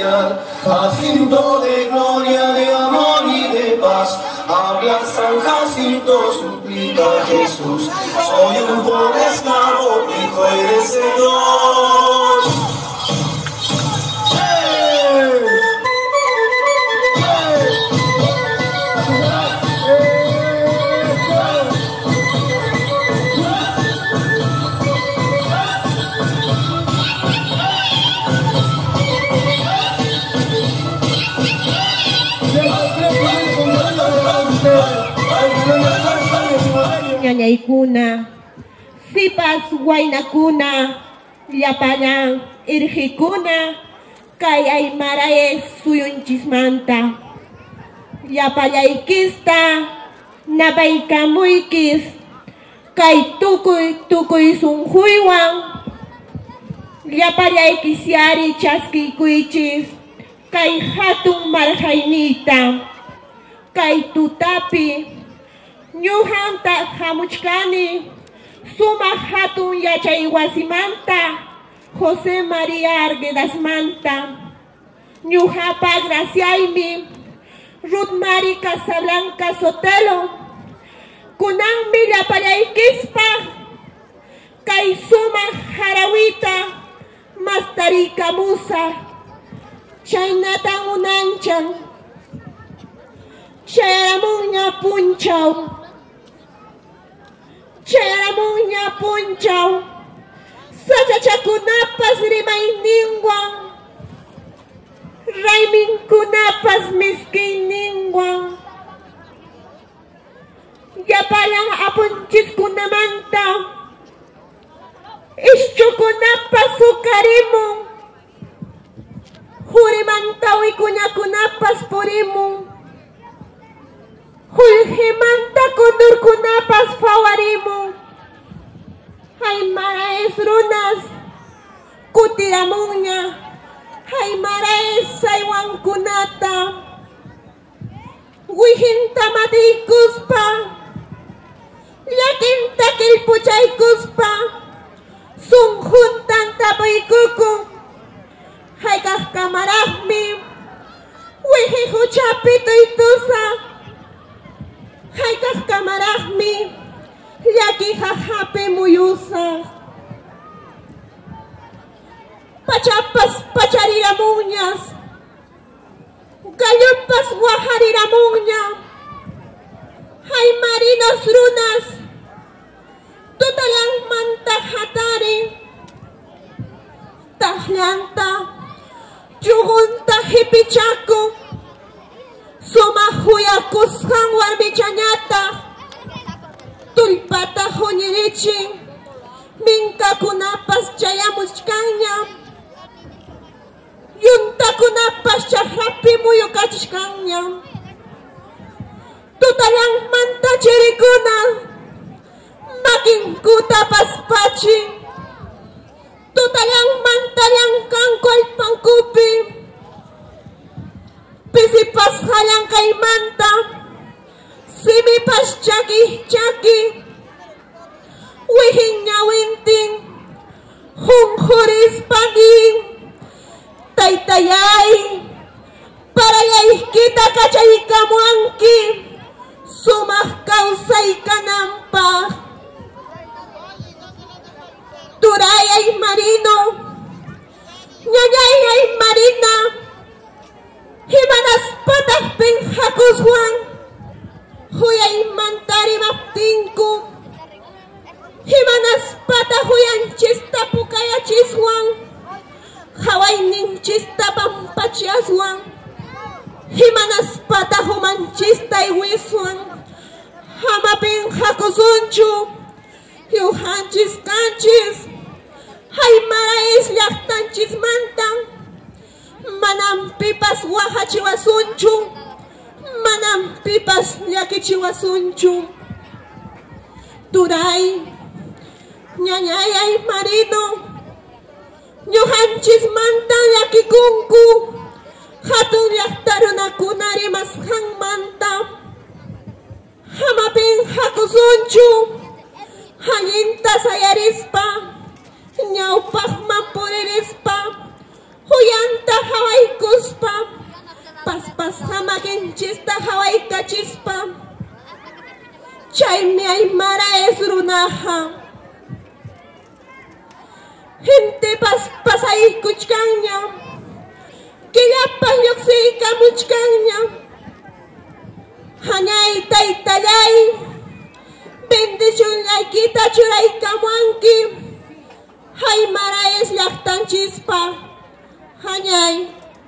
celestial, Jacinto de gloria, de amor y de paz. Habla San Jacinto, suplica a Jesús. Soy un pobre esclavo, hijo del Señor. Ñañaykuna, sipas waynakuna, llapañan irqikuna, kay aymaraes suyunchismanta. Llapallaykista, napaykamuykis, kay tukuy tukuy sunquywan, llapallaykisari chaskiykuychis, kay hatun marhaynita, kay tutapi, ñuqanta hamuchkani, sumaq hatun yachay wasimanta, José María Arguedasmanta. Ñuqapa graciaymi, Ruth Mari Casablanca Sotelo, kunanmi llapallaykispa, kay sumaq harawita, mastarikamusa, chaynatan unanchan, chayaramunña punchaw, chayaramunña punchaw, sachachakunapas rimayninwan, rayminkunapas miskiyninwan, llapayan apunchiskunamanta, ishchukunapas sukarimun, jurimantawi kuñakunapas purimun, Hulhimanta kundurkunapas fawarimun, Haymaraes runas kutiramunña, Haymaraes saywankunata, Wihinta matiykuspa, Llakinta kilpuchaykuspa, Sunjuntan tapuykukun, Haykaq kamaraqmi, Wihi huchapi tuytusa, Haykaq kamaraqmi, llaki jajapi muyusa. Pachapas pachariramuñas, gallopas wajariramuña, haymarinos runas, tutalanmanta hatari, tajllanta, chugunta hipichaku, suma huyakusqan warmichañata, tullpata huñirichin, minkakunapas chayamuchkanña, yuntakunapas chajapi muyukachishkanña, tutalanmanta chirikuna, makinkuta paspachin, tutalanmanta llankanku allpankupi, pisipas hallank'aymanta, simipas chaki chaki, wihin ñawintin, junjurispankin, taytayay, parayaykita kachaykamuanki, sumaq kawsaykananpaq. Turayay marino, ñañayay marina, Himanaspataq pinhakuswan, huyaymanta rimaptinku, Himanaspataq huyanchista pukayachiswan, hawayninchista pampachaswan, Himanaspataq humanchista iwiswan, hama pinhakusunchu, yuhanchis kanchis, Haymaraes llaqtanchismanta, manam pipas wahachiwasunchu, manam pipas llakichiwasunchu. Turay, ñañayay marino, ñuqanchismanta llakikunku, hatun llaqta runakuna rimasqanmanta, hamapin hakusunchu, hallinta sayarispa, ñawpaqman puririspa, huyanta hawaykus hamakinchista hawaykachispa chaymi aymara es runaja gente pas pasaykuchkanña killapas lluqsiykamuchkanña hañay taytallay bendicionaykita churaykamuanki haymara es llaqtanchispa hañay.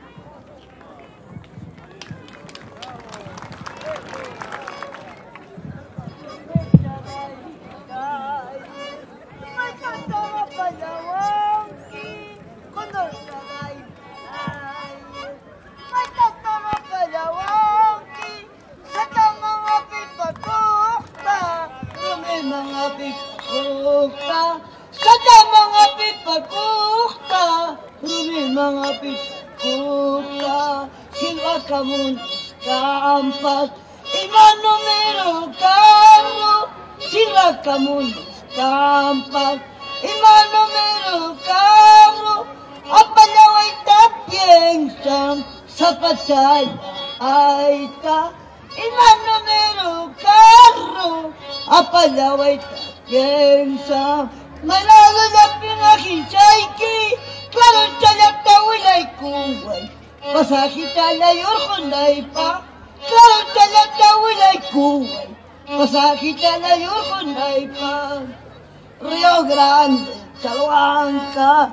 Mga pikukta, sada mga pikukta, rumi mga pikukta, sila kamun kampat, ima numero kamo, sila kamun kampat, ima numero kamo, apalaway tapiensang sa patay ay ta, ima numero kamo, apalaway tapiensang malalo na pinakichay claro chalata wilay kuway pasakita layor hunday pa claro chalata wilay kuway pasakita layor hunday pa Rio Grande Chalhuanca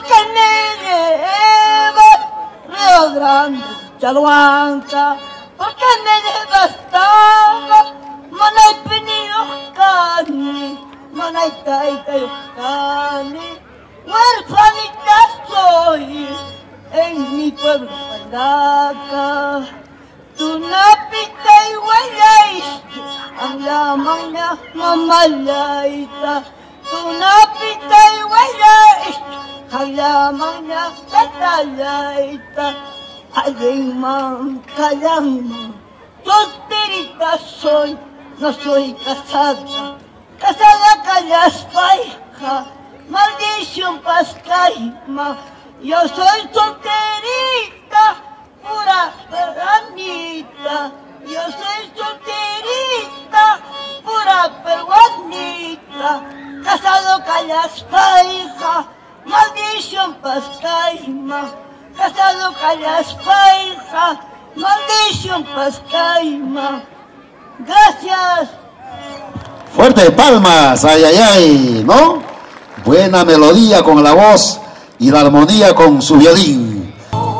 Pacaneva Rio Grande Chalhuanca Pacaneva estaba manay piniyokani manay taytayokani huérfanita soy en mi pueblo palaca tu napitay walayste ang lamang niya mamalayta tu napitay walayste ang lamang niya tatalayta aling mang kalamang solterita soy no soy casada casada callas paija maldición pascaima yo soy solterita pura peruanita yo soy solterita pura peruanita casado callas paija maldición pascaima casado callas paija maldición pascaima. Gracias. Fuerte palmas, ay, ay, ay, ¿no? Buena melodía con la voz y la armonía con su violín.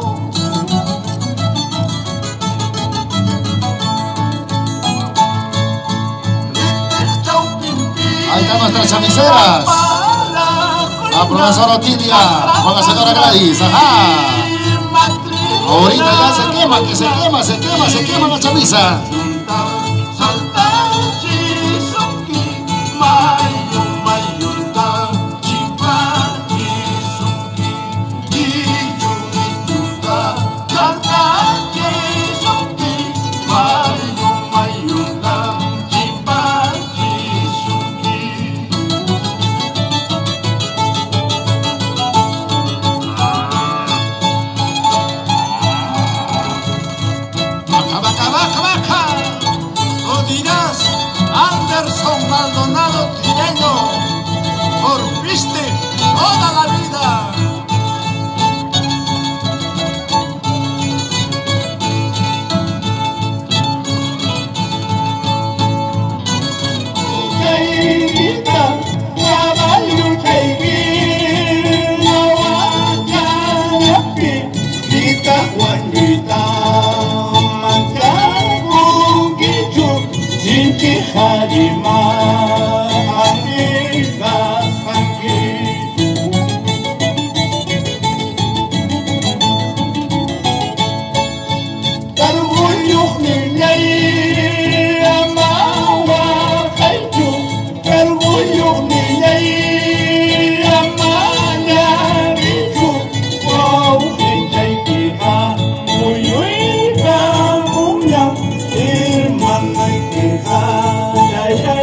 Ahí están nuestras chamiceras. La profesora Otilia con la señora Gladys, ajá. Ahorita ya se quema, que se quema, se quema, se quema la chamisa. Anderson Maldonado Tireno, por viste toda la vida. Hey, hey.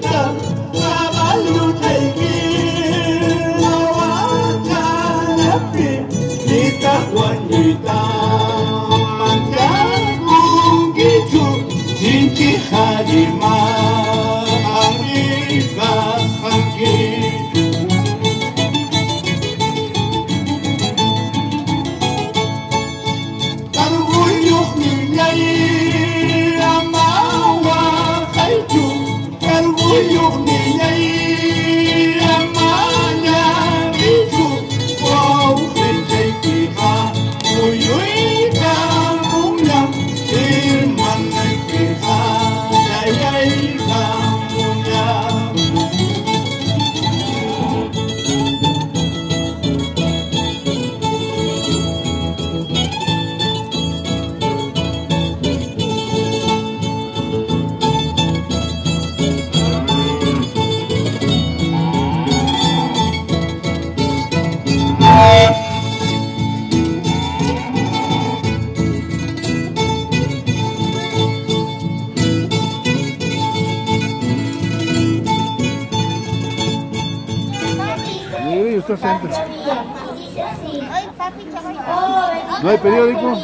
¿No hay periódico?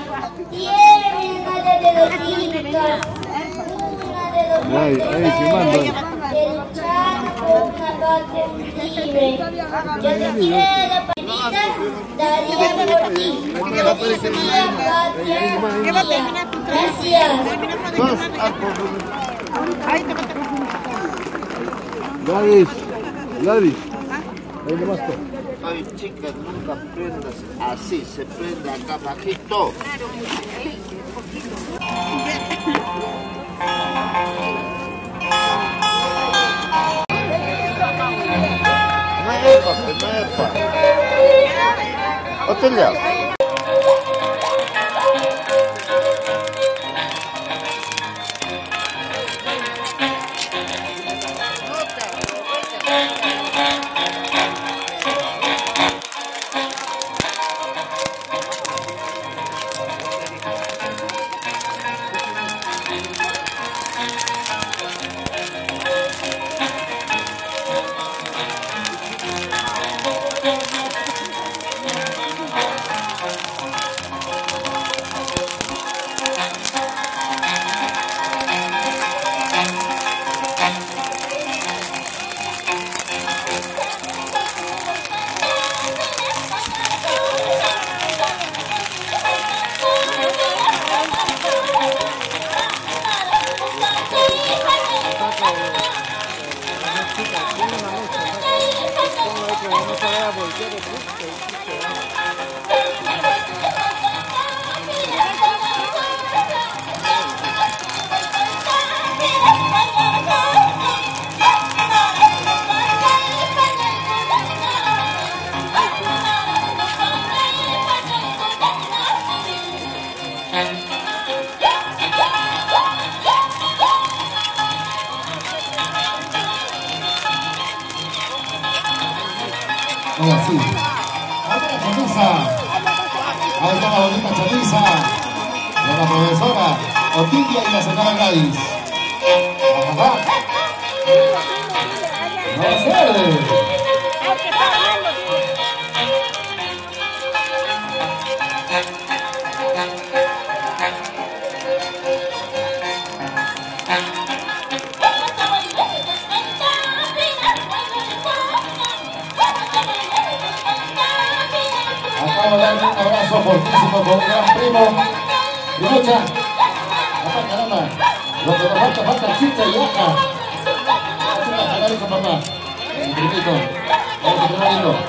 Ay, ay, se manda. Yo te quiero, papita, daría por ti. Gladys, Gladys, ahí nomás está. Ay, chicas, nunca prendas así, se prende acá bajito. Mepa, mepa. Otelia. Ahora sí. Ahí está la chamisa. Ahí está la bonita chamisa de la profesora Otilia y la señora Gladys. Ajá. No sé. Acabo de darle un abrazo fortísimo con un gran primo. Y lucha. Papá, caramba. Lo que nos falta, falta chicha y yaca. Chicha, cagar eso, papá. Mi primito. Vamos a quedar lindo.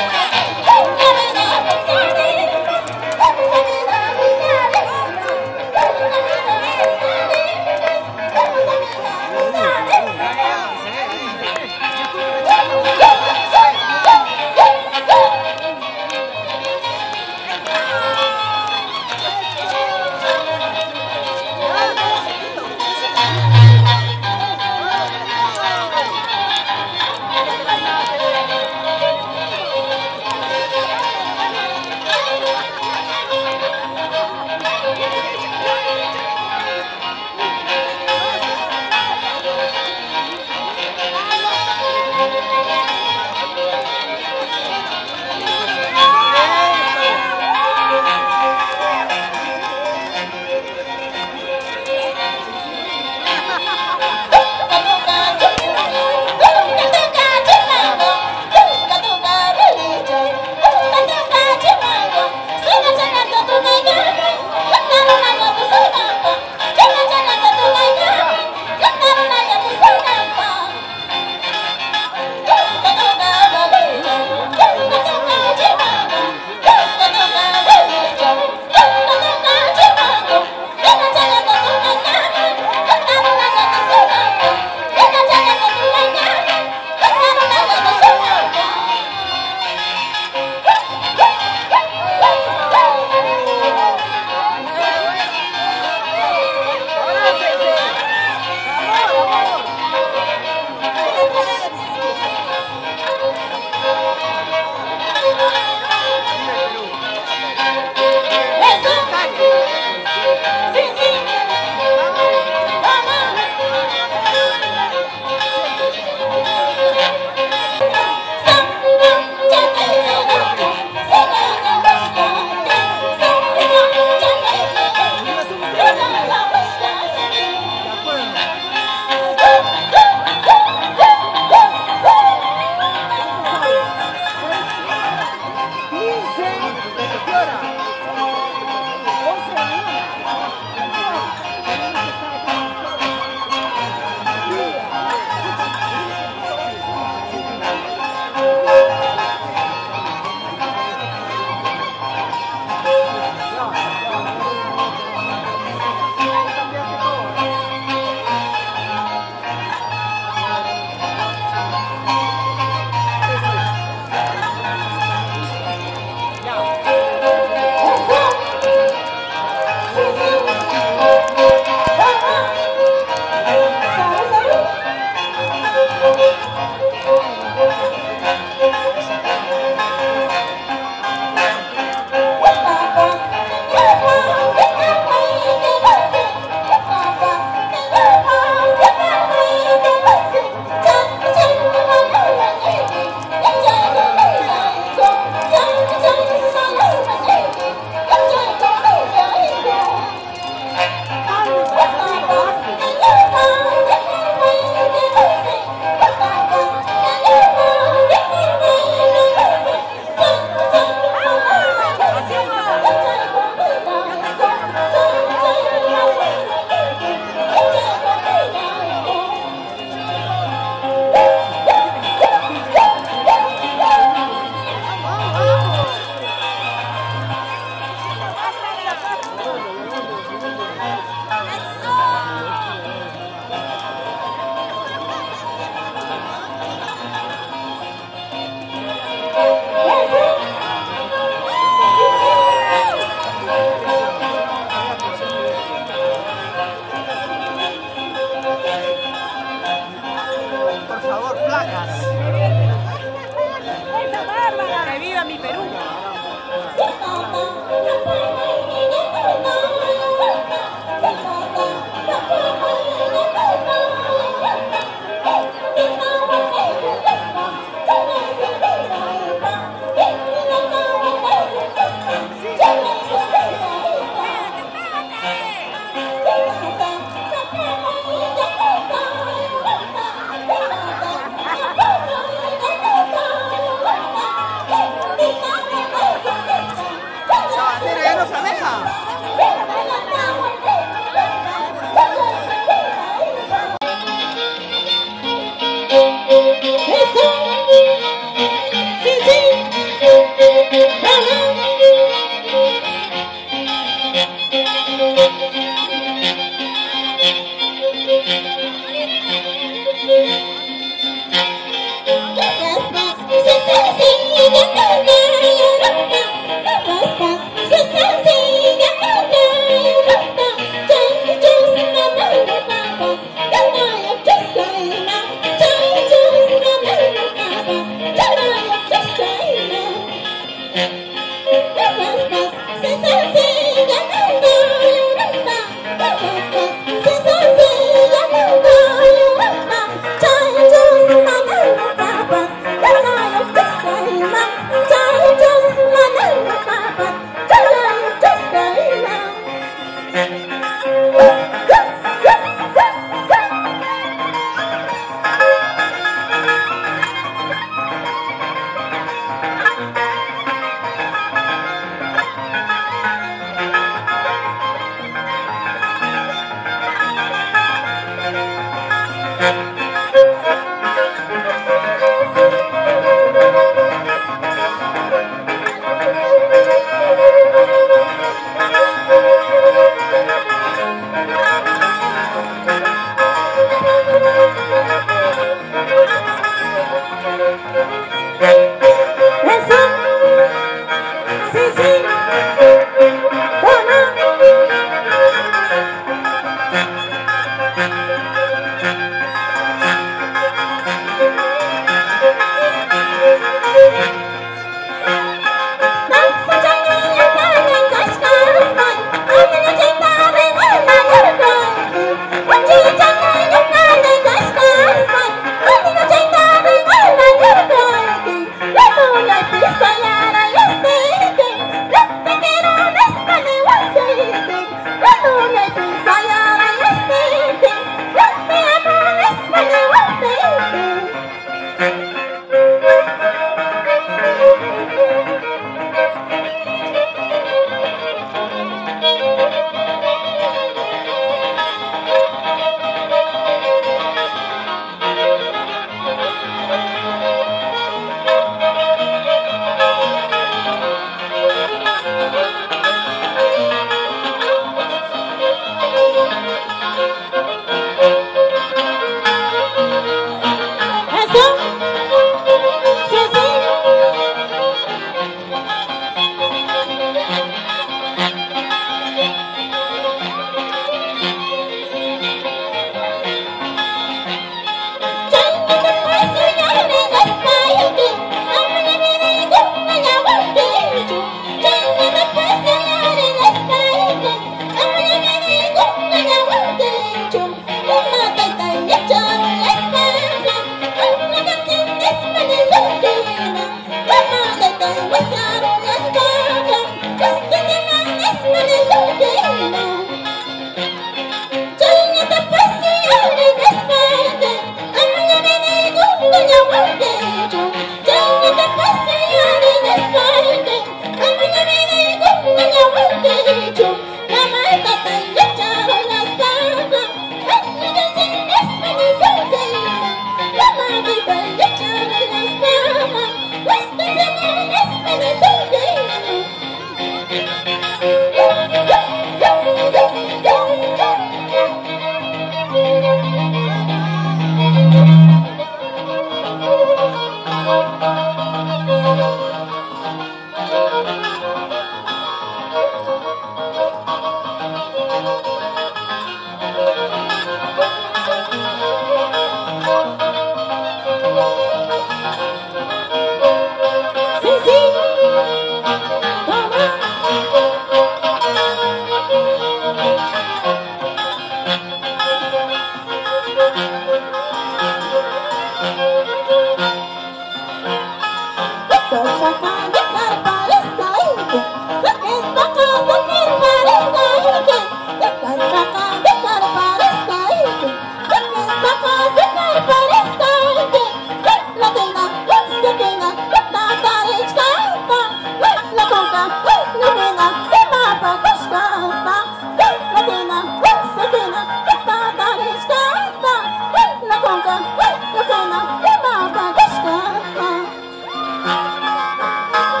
Look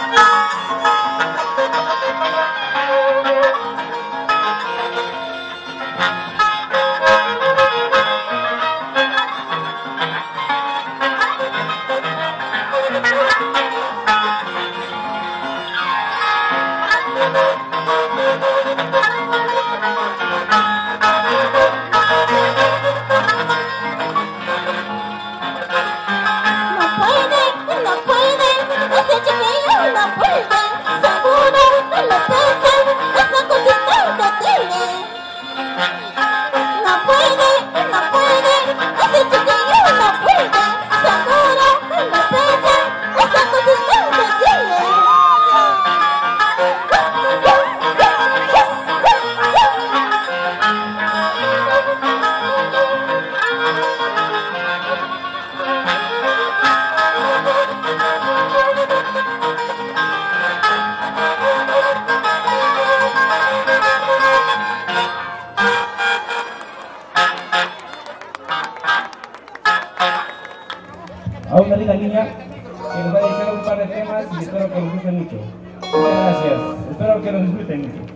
A una linda niña que nos va a dedicar un par de temas y espero que nos gusten mucho. Muchas gracias, espero que nos disfruten mucho.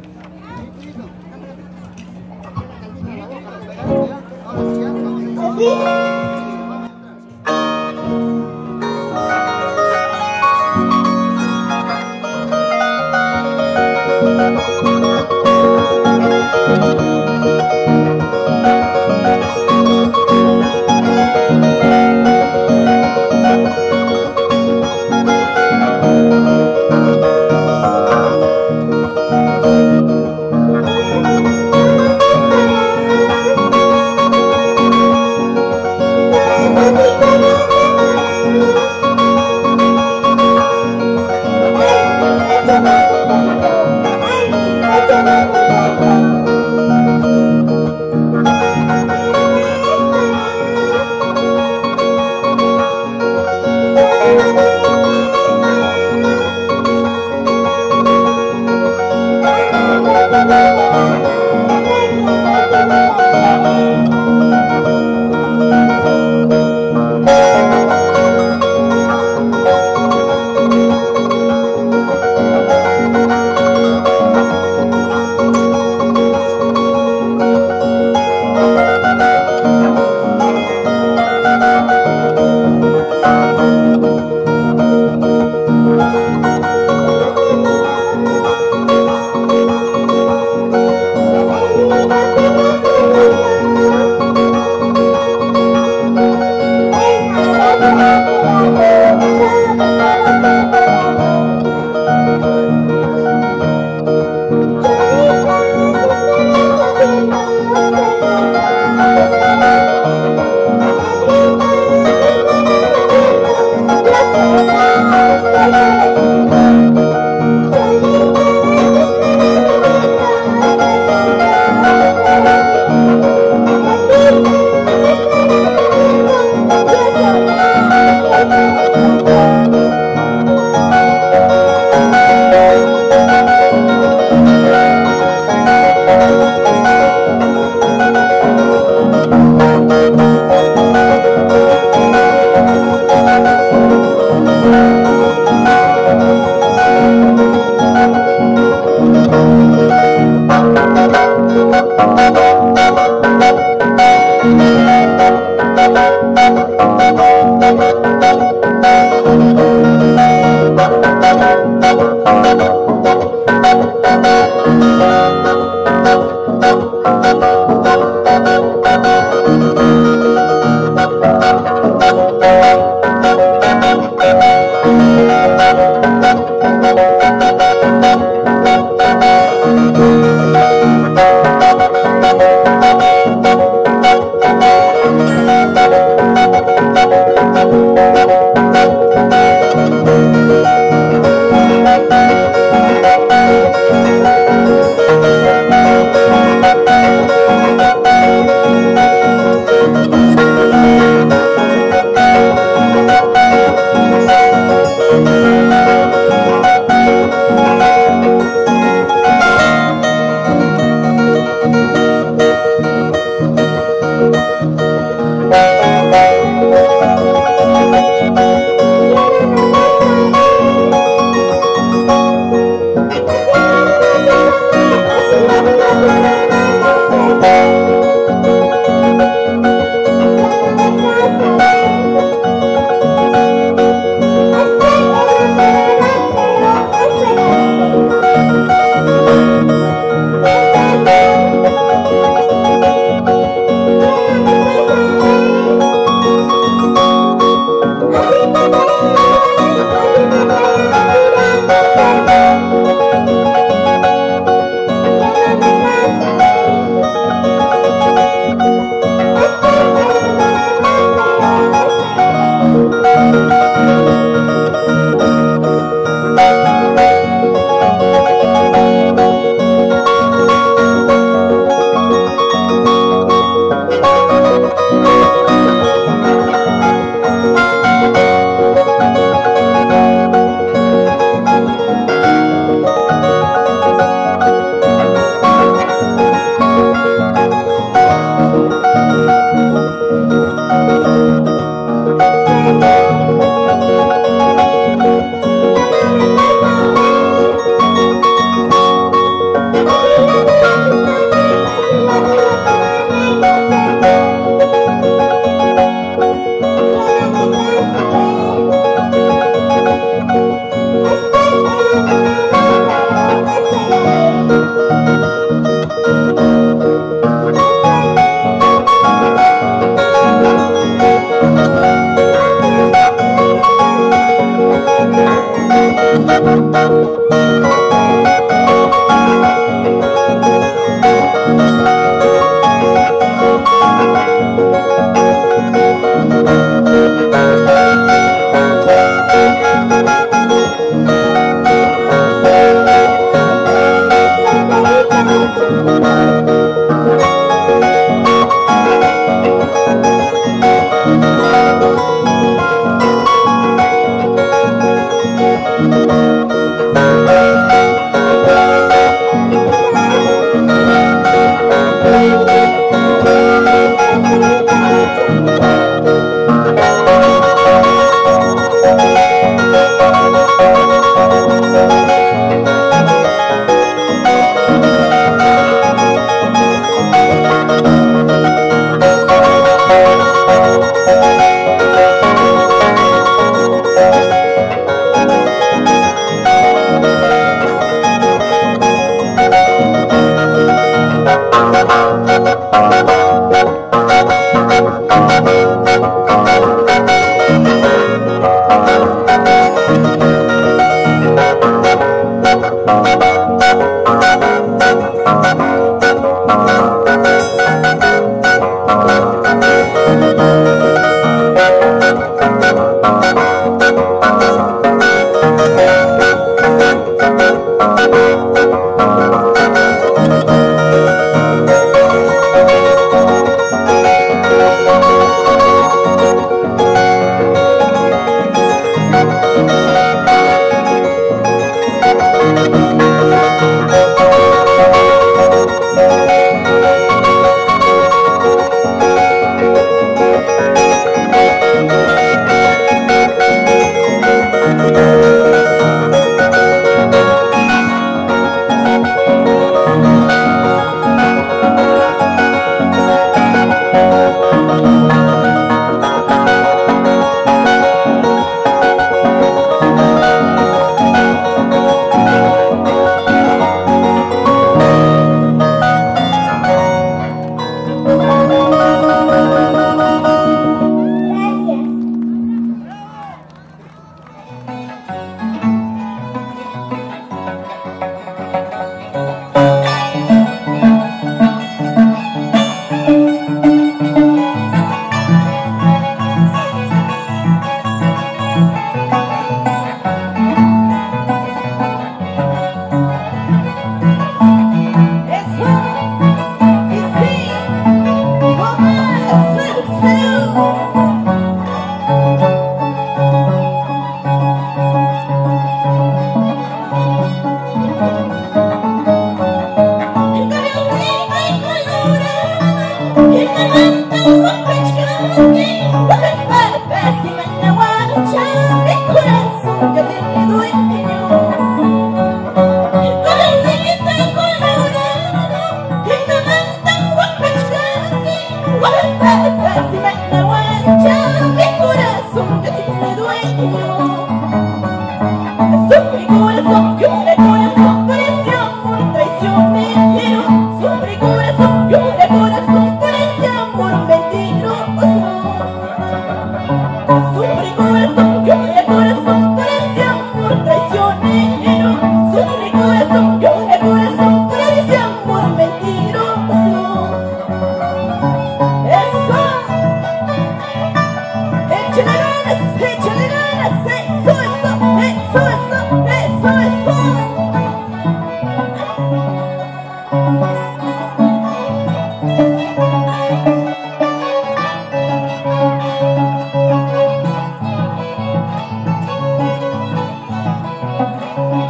Thank you.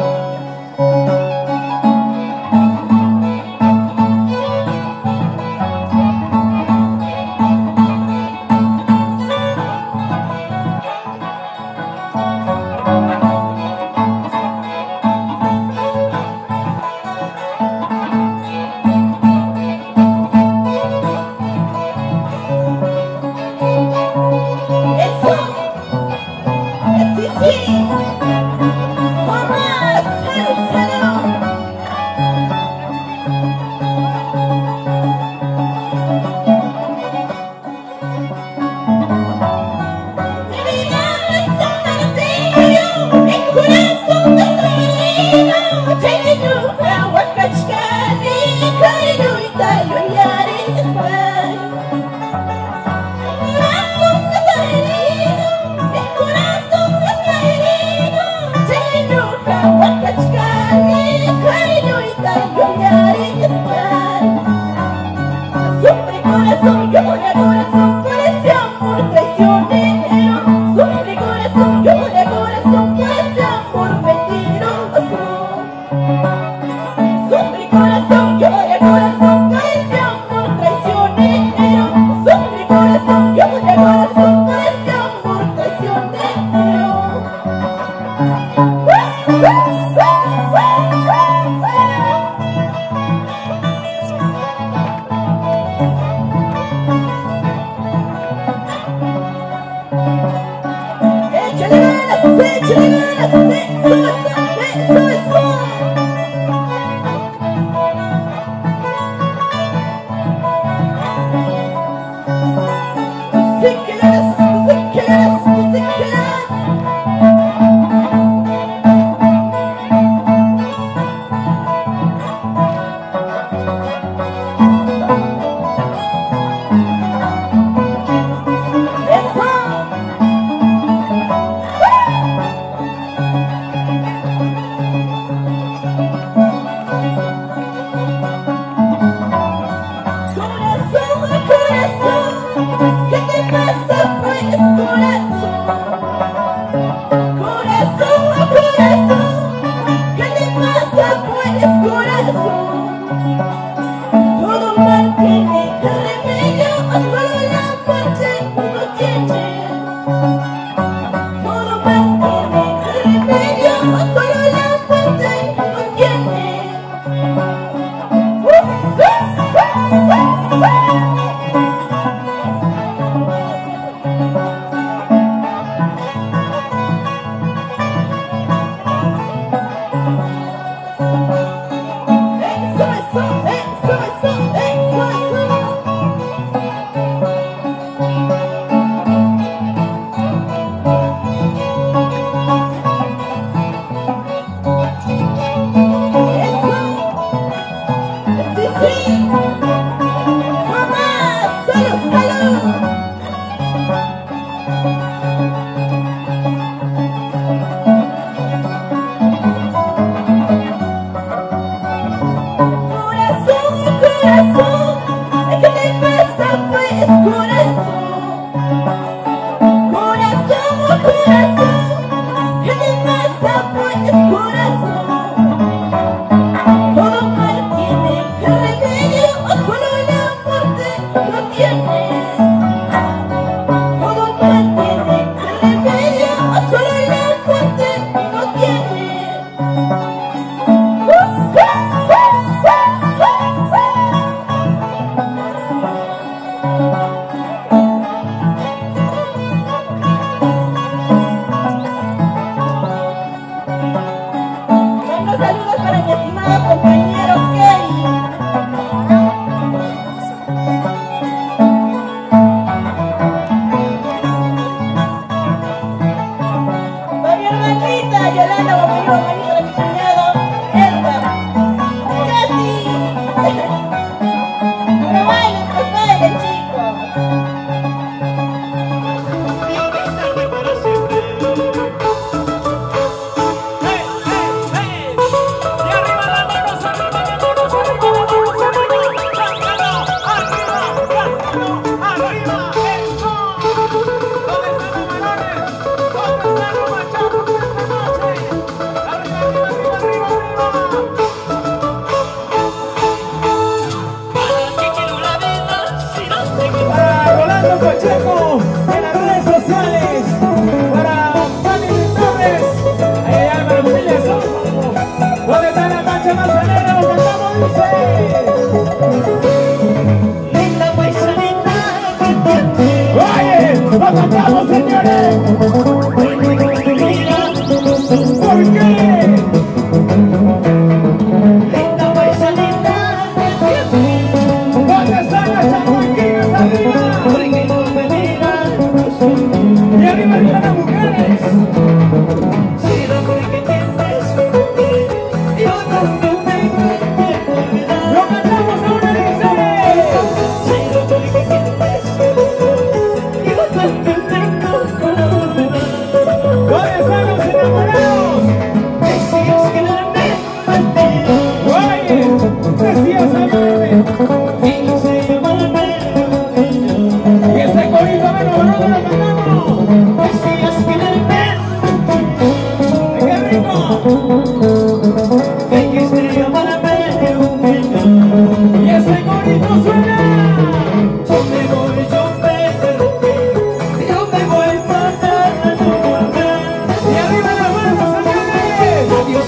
Adiós.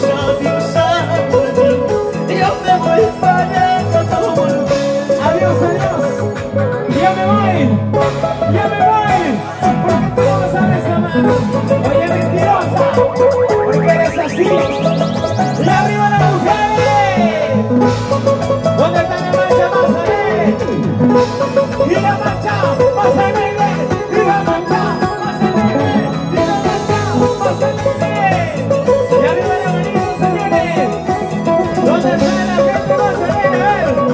Y la marcha más alegre, y la marcha más alegre, y la marcha más alegre. Y arriba la avenida, señores. ¿Dónde está la gente más alegre?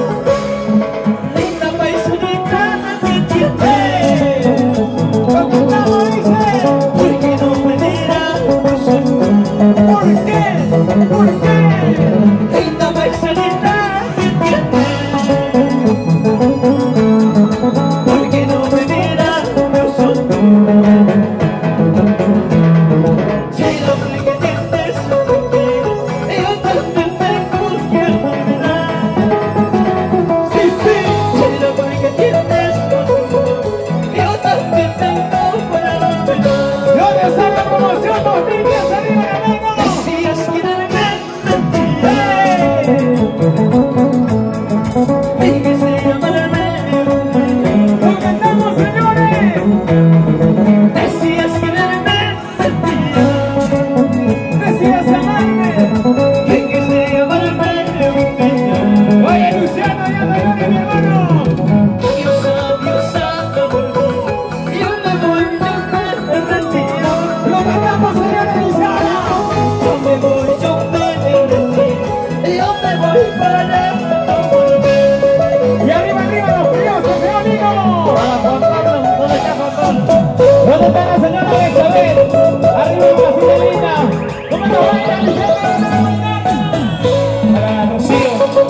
Linda paisanita que tiene. ¿Cómo estamos, dice? ¿Por qué no me mira? ¿Por qué? ¿Por qué? Linda paisanita que tiene. ¿Por qué no me mira? Yo soy si lo que tienes conmigo, yo también tengo que olvidar. Sí, sí, si lo que tienes conmigo, yo también tengo para olvidar. ¿Dónde está la promoción dos mil diez? ¡Arriba la mano! Decías que era mentira. Y que se llama la ¿dónde estamos, señores? Decías que era mentira. Decías amarme. Que que se llama la oye, Luciano, ya no llores, mi hermano. Dios sabe, Dios sabe por mí. Yo me voy, yo me retiro. Lo cantamos, señores, Luciano. Yo me voy, yo me retiro. Yo me voy para no volver. Y arriba, arriba, los fríos, José Amigo. Para Juan Pablo, ¿dónde está Juan Pablo? ¿Dónde está la señora Elizabeth? Arriba, Brasilina. ¿Cómo nos baila, Elizabeth? Para Rocío.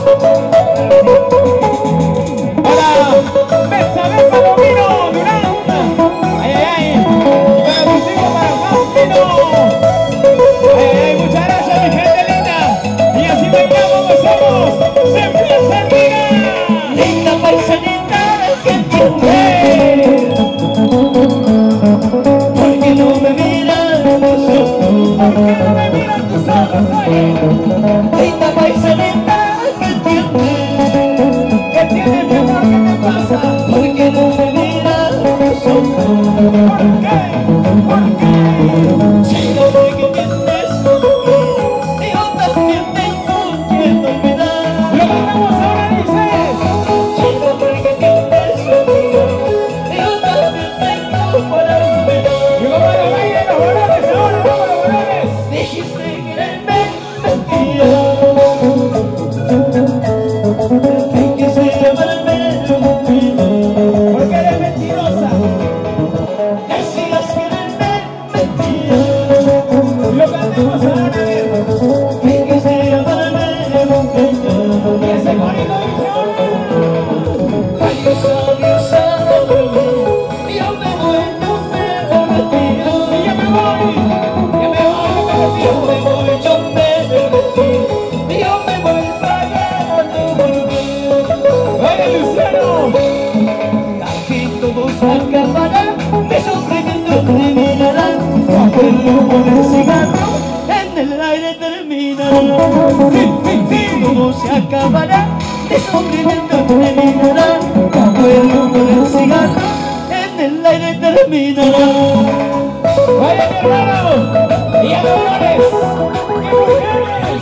Para Betsabé Palomino, Durán. Ay, ay, ay. Para tus hijos, para Pampino. Ay, ay, ay, muchas gracias, mi gente linda. Y así bailamos, gozamos. Se empieza el día. Linda paisanita que tiene. ¿Por qué no me miras tus ojos? ¿Por qué no me miras tus ojos? Linda paisanita que tiene. ¿Qué tiene, mi amor? ¿Qué te pasa? ¿Por qué no me miras tus ojos? ¿Por qué? ¿Por qué? Si lo que tienes conmigo, yo también tengo que olvidar. Lo cantamos ahora, dice. Si lo que tienes conmigo, yo también tengo para olvidar. Y como lo bailan los valores, ahora como los valores. Dijiste que eres mentira. Que se llama la mentira. Porque eres mentirosa. Decías que eres mentira. Lo cantamos ahora, a ver. Que se llama la mentira. Y ese bonito dice. Ay, Dios sabe, Dios sabe por mí. Yo me voy, yo me retiro. Y yo me voy, yo me voy, yo me voy, yo me retiro. Y yo me voy para no volver. Oye, Luciano. Aquí todo se acabará, mi sufrimiento terminará. Bajo el humo del cigarro, en el aire terminará. Sí, sí, sí. Todo se acabará, mi sufrimiento terminará. Bajo el humo del cigarro, en el aire terminará. Oye, mi hermano, y a Dolores, y mujeres.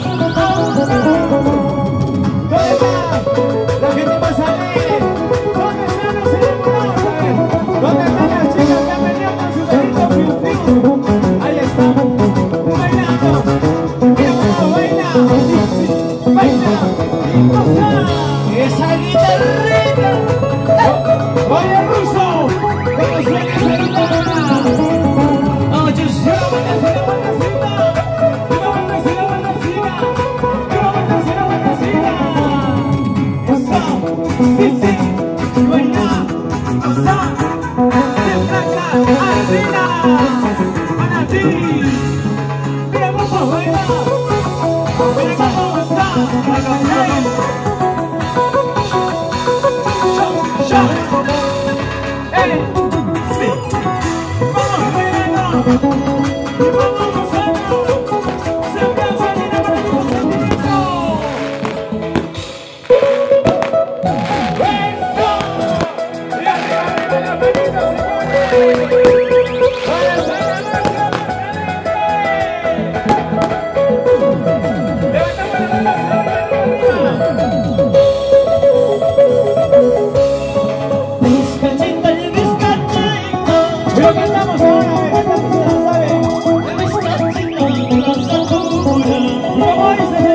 ¿Dónde está la gente más alegre? ¿Dónde están los enamorados? ¿Dónde están las chicas que han venido con sus deditos fiu-fiu? Ahí está, bailando. Mira cómo baila, baila y goza. Esa guitarrita. Oye, Ruso, ¿cómo suena esa guitarra? Oye, se la buena, se la buena, se la buena.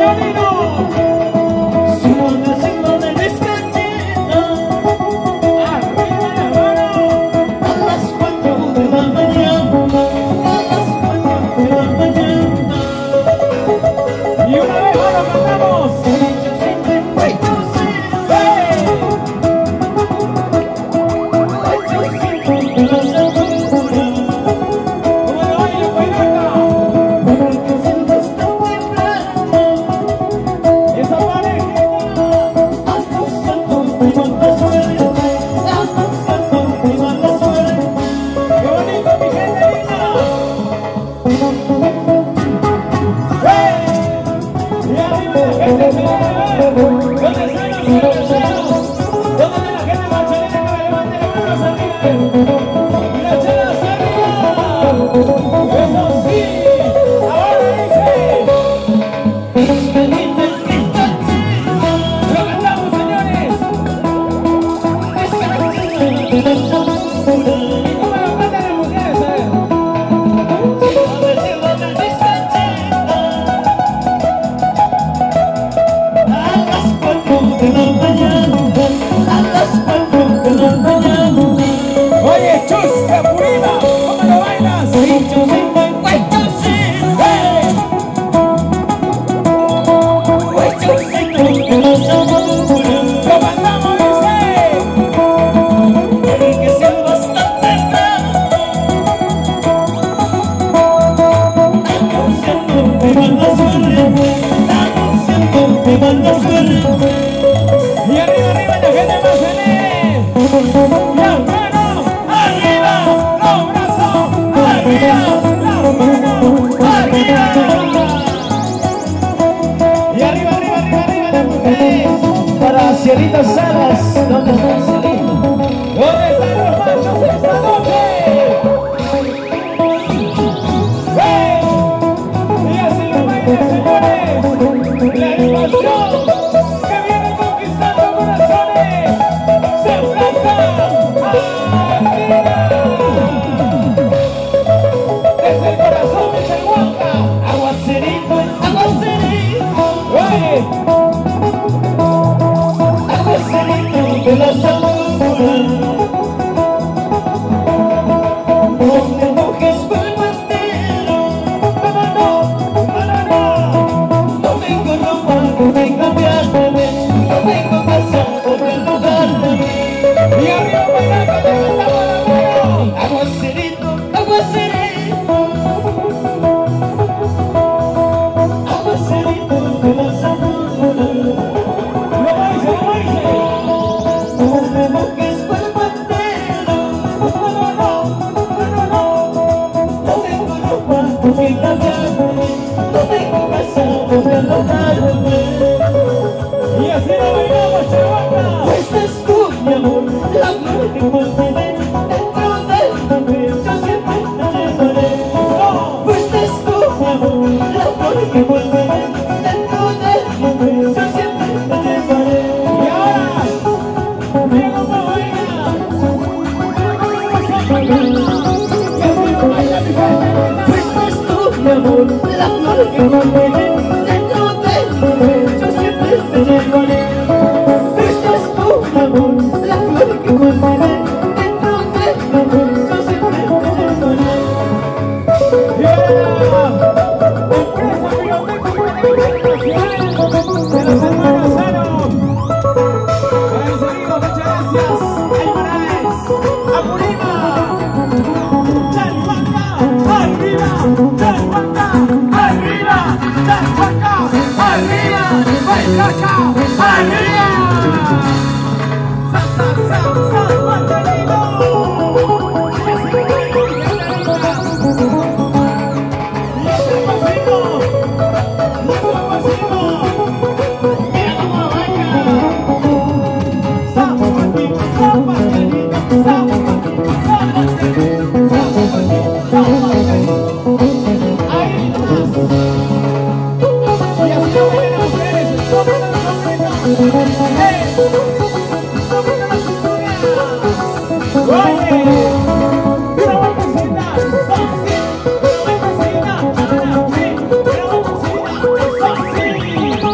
Hey!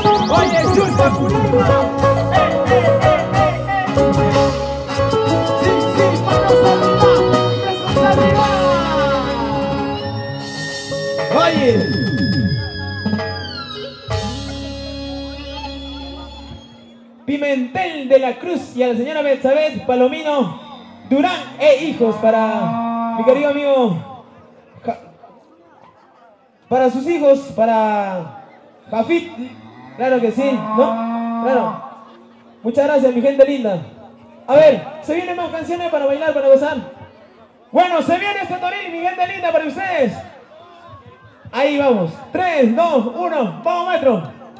Apurima. Eh, eh, eh, eh, eh. Sí, sí, manos arriba. Besos arriba. Oye. Pimentel de la Cruz y a la señora Betsabeth Palomino Durán e hijos para mi querido amigo, ja, para sus hijos, para Jafit, claro que sí, ¿no? Claro. Muchas gracias, mi gente linda. A ver, ¿se vienen más canciones para bailar, para gozar? Bueno, se viene este toril, mi gente linda, para ustedes. Ahí vamos. tres, dos, uno, vamos, maestro.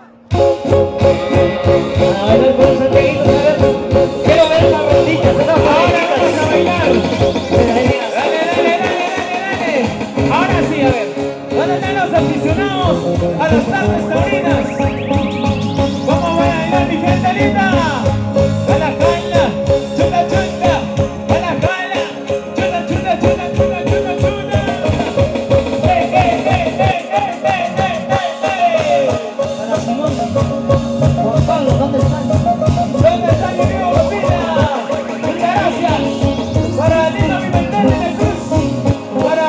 A bailar con los amiguitos, a ver. Quiero ver las rodillas, ¿no? Ahora vamos a bailar. Dale, dale, dale, dale, dale. Ahora sí, a ver. ¿Dónde están los aficionados a las tardes taurinas? ¿Cómo van a bailar, mi gente linda? A la jala, chuta, chuta. A la jala, chuta, chuta, chuta, chuta, chuta, chuta. ¡Eh, eh, eh, eh, eh, eh, eh, eh! Para Simón, Juan Pablo, ¿dónde están? ¿Dónde están, mi amigo Copina? Muchas gracias. Para Lino Pimentel de la Cruz. Para...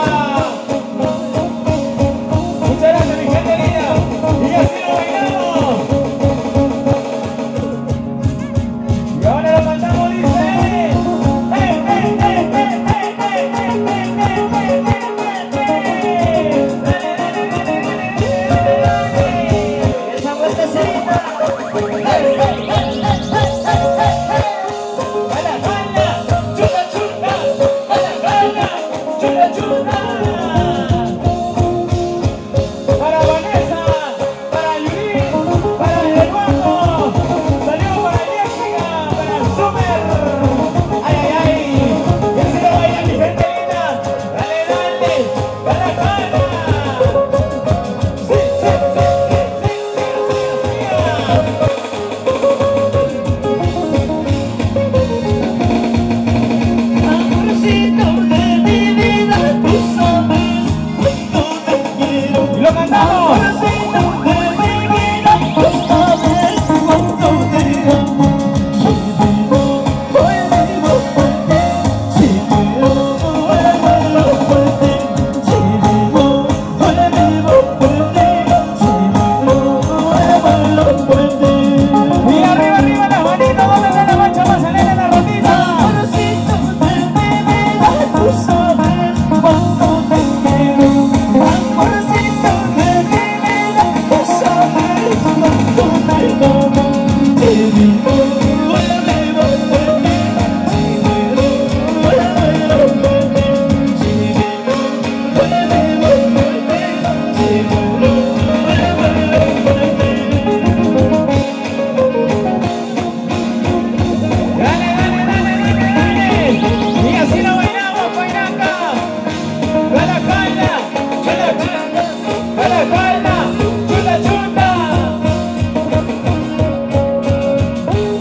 Muchas gracias, mi gente linda. Y así lo bailamos. Y ahora lo mandamos, dice. ¡Eh, eh, eh, eh, eh, eh, eh, eh, eh, eh, eh! Dale, dale, dale, dale, dale. Esa vueltecita. ¡Eh, eh, eh, eh, eh, eh! ¡Jala, jala! ¡Chuta, chuta! ¡Jala, jala! ¡Chuta, chuta! Para Vanessa, para Yuri, para Eduardo, salió para Jessica, para Summer. ¡Ay, ay, ay! ¡Y así lo baila mi gente linda! ¡Dale, dale! ¡Jala, jala! ¡Sí, sí, sí, sí, sí! ¡Siga, siga, siga! Amorcito de mi vida, tú sabes cuánto te quiero. ¡Y lo cantamos! Amorcito de mi vida, tú sabes cuánto te amo. Si vivo, hoy vivo por ti. Si muero, hoy muero por ti. Si vivo, hoy vivo por ti. Si muero, hoy muero por ti. Y arriba, arriba las manitas, ¿dónde está la mancha más alegre en la rondita? Amorcito de mi vida, tú sabes cuánto te quiero. Amorcito de mi vida, tú sabes cuánto te amo. Si vivo, hoy vivo por ti. Si muero, hoy muero por ti. Si vivo, hoy vivo por ti. Si muero, hoy muero por ti. Dale, dale, dale, dale, dale. Y así lo bailamos, Painaca. Jala, jala, jala, jala, jala, jala, chuta, chuta.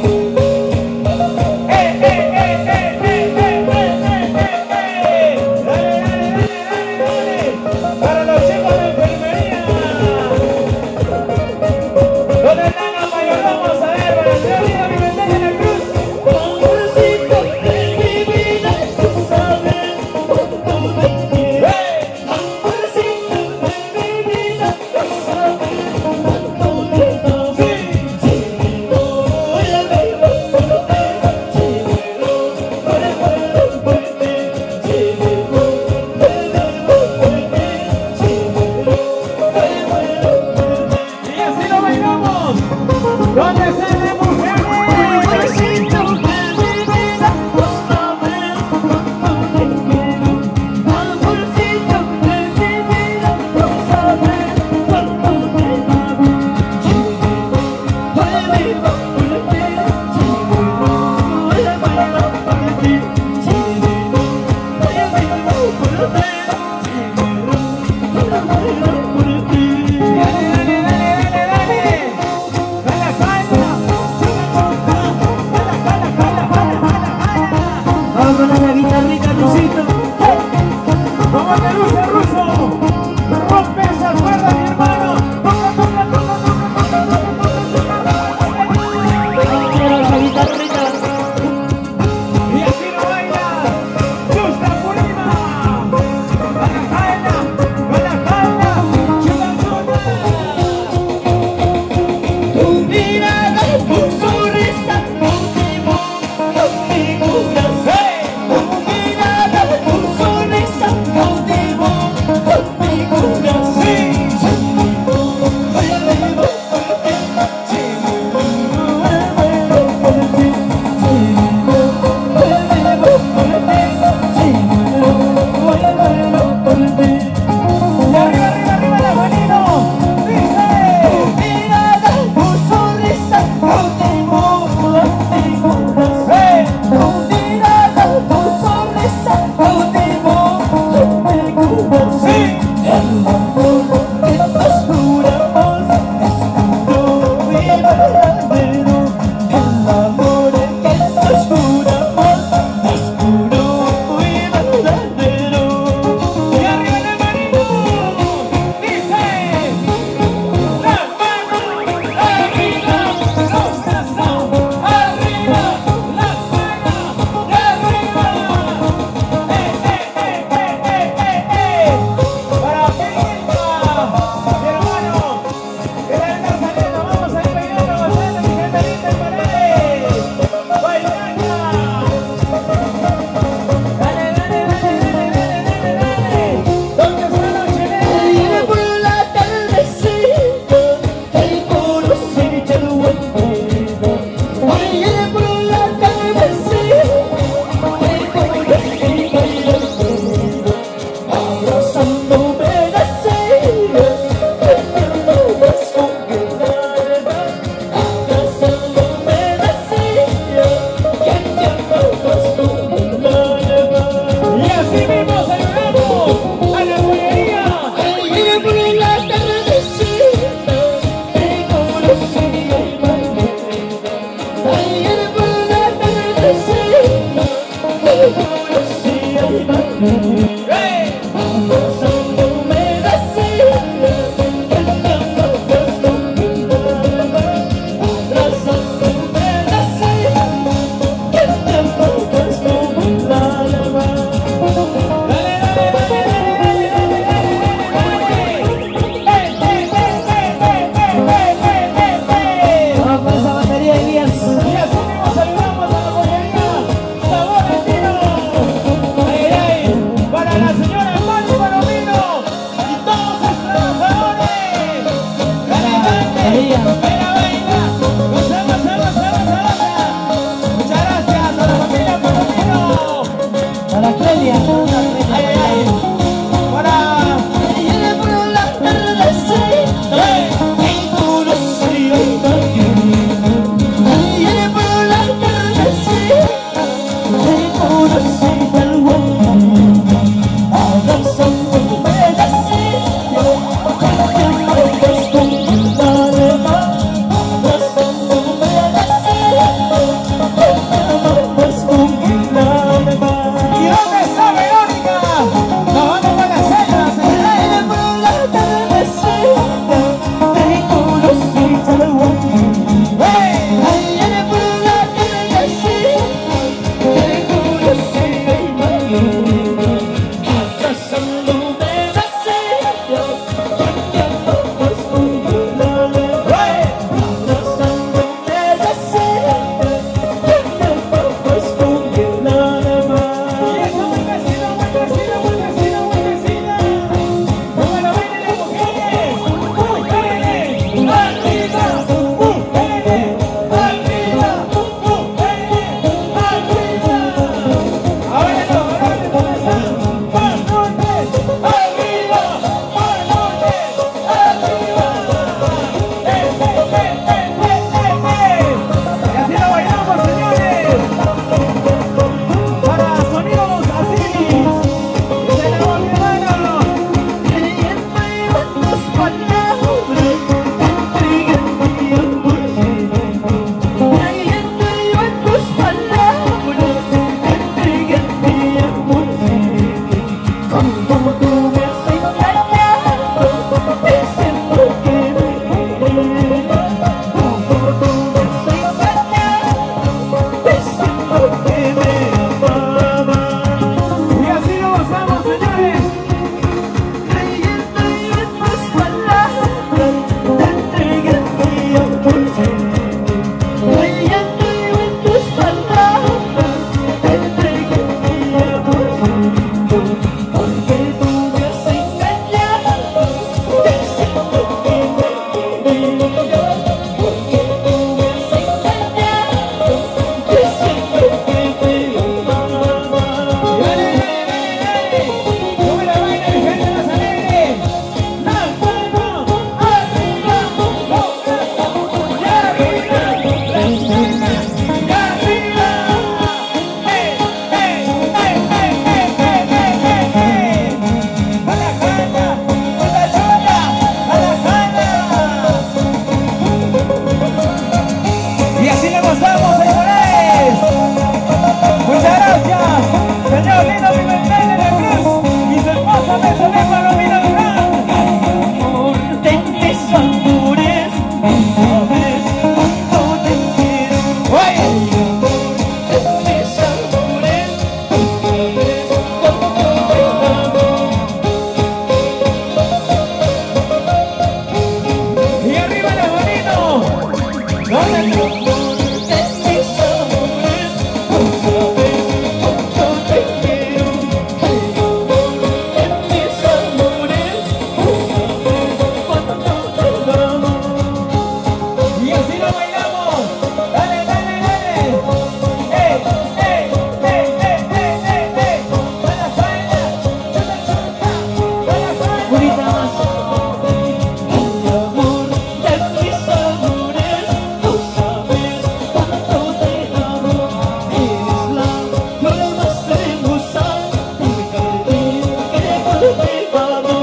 así lo bailamos. Dale, dale, dale. ¡Eh, eh, eh, eh, eh, eh, eh! ¡Para faena! ¡Chuta, chuta! ¡Para faena! Bonita más. El amor de mis amores, tú sabes cuánto te amo. Eres la flor más hermosa de mi jardín que he cultivado.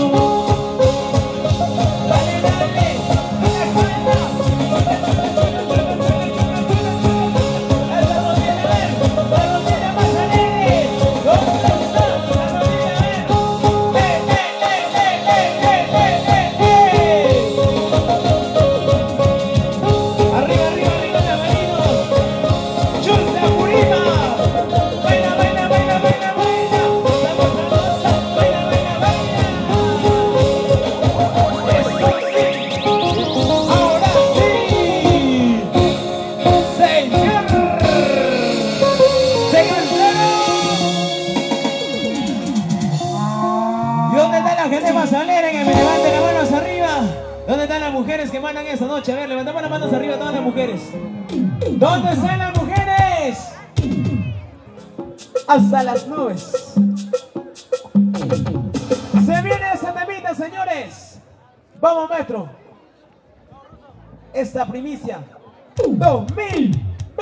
Dale, dale. ¡Para faena! Que mandan esta noche, a ver, levantamos las manos arriba todas las mujeres. ¿Dónde están las mujeres? Hasta las nubes. Se viene esta temita, señores. Vamos, maestro. Esta primicia dos mil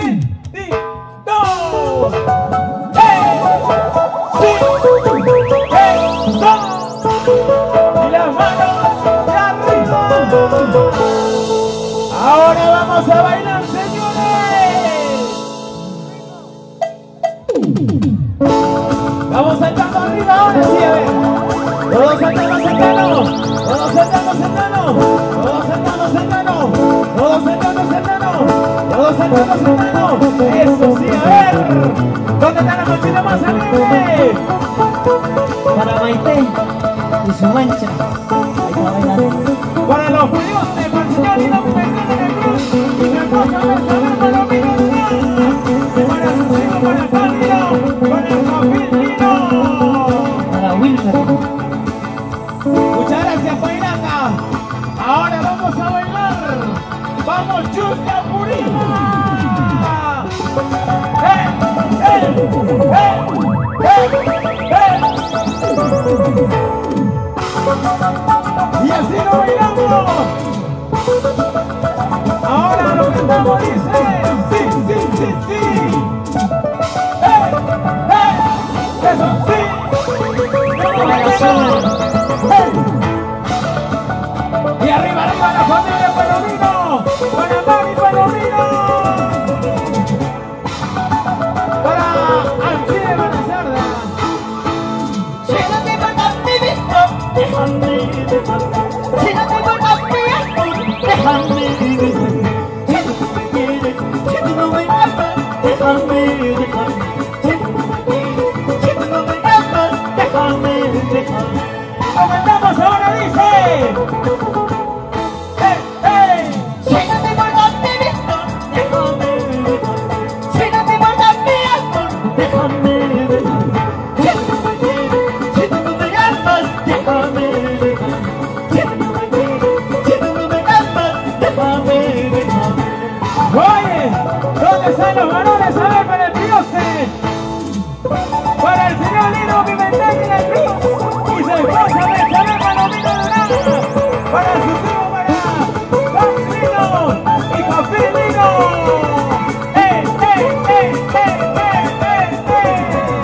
veintidós. ¡Hey! ¡Sí! ¡Hey! ¡Dos! Y las manos de arriba. Ahora vamos a bailar, señores. Vamos saltando arriba, ahora sí, a ver. Todos saltando, saltando. Todos saltando, saltando. Todos saltando, saltando. Todos saltando, saltando. Todos saltando, saltando. Eso sí, a ver. ¿Dónde está la mochila más alegre? Para Maite y su mancha. Ahí está bailando. Para los fríos de Marcial y los pequeños de Cruz. Mi esposa Mercedes Palomino. Para sus hijos, para el Pálido. Para el Cofilino. Para Wilmer. Muchas gracias, Pairanga. Ahora vamos a bailar. Vamos, Chusca Purina. ¡Eh, eh, eh, eh, eh! Y así lo bailamos. Ahora lo cantamos, dice. Sí, sí, sí, sí. ¡Eh, eh! ¡Eso sí! ¡Eh! Y arriba, arriba la familia Palomino. Para Mami Palomino. Para Alcide Manazarda. Si no te importas mi visto, déjame, déjame. Si no te importas mi amor, déjame, déjame. Si tú no me quieres, si tú no me amas, déjame, déjame. Si tú no me quieres, si tú no me amas, déjame, déjame. Comenzamos ahora, dice. ¡Eh, eh! Si no te importas mi visto, déjame, déjame. Si no te importas mi amor, déjame, déjame. Si tú no me quieres, si tú no me amas, déjame, déjame. Si tú no me quieres, si tú no me amas, déjame, déjame. Oye, ¿dónde están los varones? A ver, para el Pioste. Para el señor Lino Pimentel y el Cruz. Y su esposa Mercedes Palomino Durán. Para sus hijos, para Don Lino y Cofil Lino. ¡Eh, eh, eh, eh, eh, eh, eh!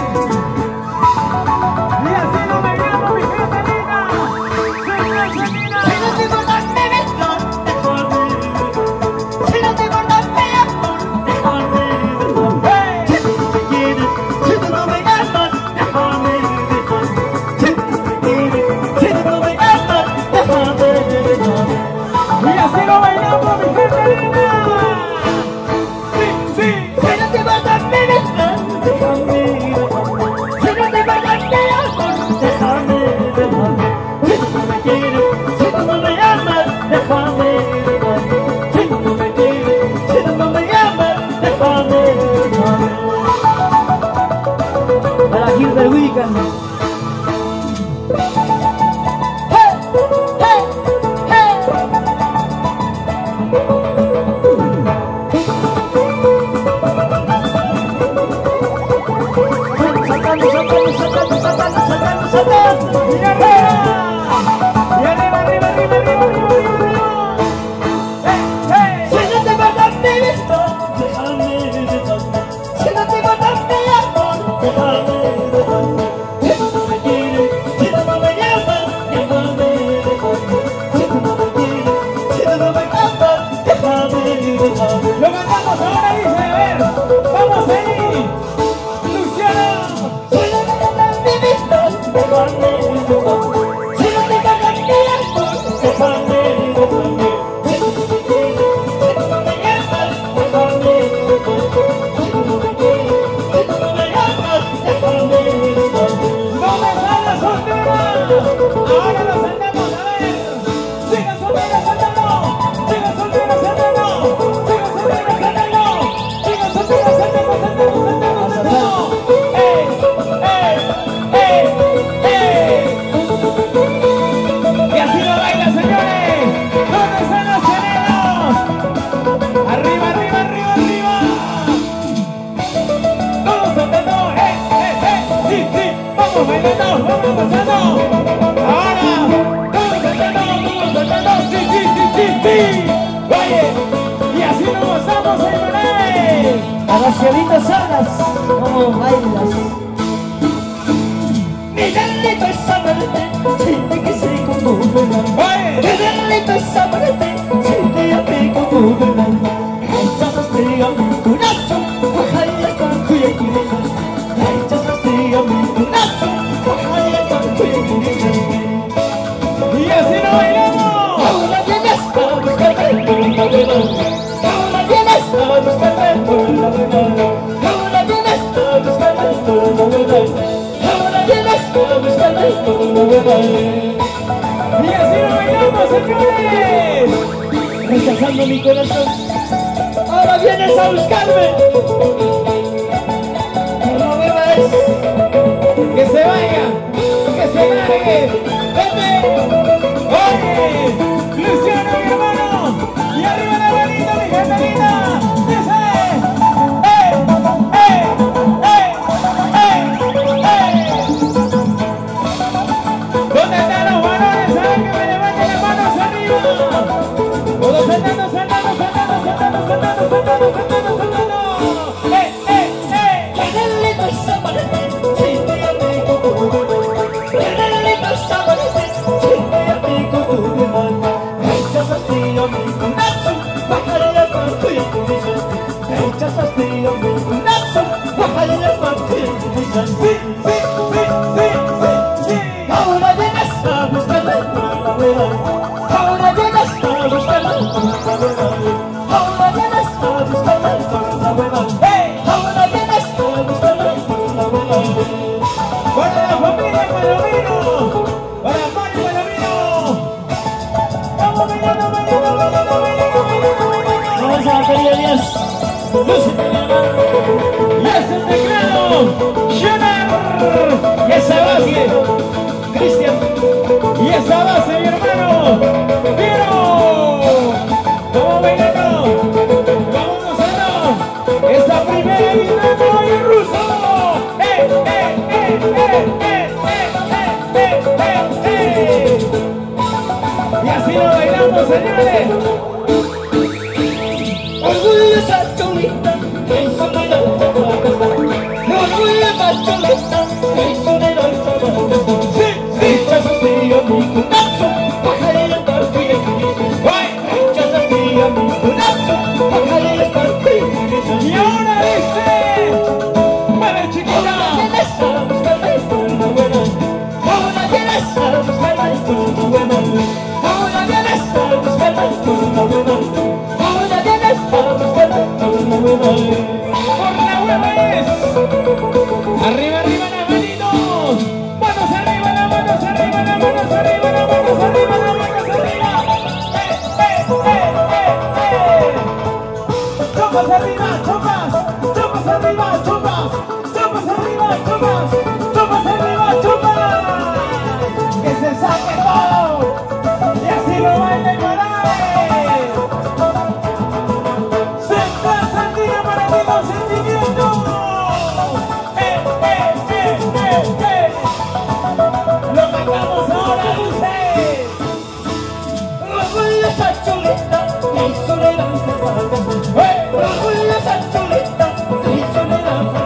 Y así no me llamo mi gente linda. Señor Selena. Si no te importas mi visto, déjame. Si no te importas mi amor, déjame, déjame. ¡Hey! vamos ahora, dice, a ver, vamos ahí. Luciano. Soy la que te han visto, te van a ir de todo. Si no te cagan tiempo, te van a ir de todo. Si tú no me quieres, si tú no me llamas, te van a ir de todo. Si tú no me quieres, si tú no me llamas, te van a ir de todo. No me salgas soltera. Ahora nos andamos a ver. Sigan solteras, andando. Sigan solteras, andando. Sigan solteras, andando. Sigan solteras, andando, andando, andando, andando. ¡Ey! ¡Ey! ¡Ey! ¡Ey! Y así lo baila, señores. ¿Dónde están los chilenos? Arriba, arriba, arriba, arriba. Todos andando. ¡Eh! ¡Eh! ¡Eh! ¡Sí, sí! ¡Vamos bailando! ¡Vamos pasando! Ahora, todos andando, todos andando. ¡Sí, sí, sí, sí, sí! Oye, y así nos gozamos, señores. A las cielitas salas, como bailas. Mi delito es amarte, siente que sé como verdad. Mi delito es amarte, siente a mí como verdad. Echas estrella a mi corazón, ojalá y con cuya quieres. Echas estrella a mi corazón, ojalá y con cuya quieres. Y así nos bailamos. Ahora vienes a buscarme por la verdad. Ahora vienes a buscarme por la verdad. Ahora vienes a buscarme por la verdad. Ahora vienes a buscarme por la verdad. Y así nos bailamos, señores. Rechazando mi corazón, ahora vienes a buscarme. No me vayas, Que se vaya, que se largue. Vete. Oye, Luciano, mi hermano. Y arriba la manita, mi gente linda. Dice, ¡eh! ¡Eh! ¡Eh! ¡Eh! ¡Eh! ¿Dónde están los varones? A ver que me levanten las manos arriba. Todos andando, saltando, saltando, saltando, saltando, saltando, saltando, saltando. ¡Eh! ¡Eh! ¡Eh! Mi delito es amarte, siente a mí como verdad. Mi delito es amarte, siente a mí como verdad. Echas estrella a mi corazón, bajaré la cuya quieres. Echas estrella a mi corazón, bajaré la cuya quieres. Sí, sí, sí, sí, sí, sí. Ahora vienes a buscarme por la verdad. Ahora vienes a buscarme por la verdad. Ahora vienes a buscarme por la verdad. ¡Hey! Ahora vienes a buscarme por la verdad. Para la familia Palomino, para Mario Palomino. Vamos bailando, bailando, bailando, bailando, bailando, bailando. Vamos a la querida Díaz. Lúcete, mi hermano. Y es el teclado, Jenner. Y esa base, Cristian. Y esa base, mi hermano, Piero. Vamos bailando, vamos gozando. Esa primera guitarra y ruso. ¡Eh, eh, eh, eh, eh, eh, eh, eh, eh! Y así lo bailamos, señores. Orgullosa chulita, que hizo de la orgullosa chulita, que hizo de la sí, sí. Echas estrella a mi corazón, bajaré la cuya quieres. Echas estrella a mi corazón, bajaré la cuya quieres. Y ahora dice, vale, chiquita. Ahora vienes a buscarme por la buena. Ahora vienes a buscarme por la buena. Ahora vienes a buscarme por la buena. Ahora vienes a buscarme por la buena. Por la hueva es. Arriba, arriba las manitos. Manos arriba, las manos arriba, las manos arriba, las manos arriba, las manos arriba. Eh, eh, eh, eh, eh. Chopas arriba, chopas. Chopas arriba, chopas. Chopas arriba, chopas. Chopas arriba, chopas. Que se saque todo. Y así lo baila el Morales. Se pasa el día para mí con sentimiento. Eh, eh, eh, eh, eh. Lo cantamos ahora, dice. Orgullosa chulita, que hizo de la ¡Eh! orgullosa chulita, que hizo de la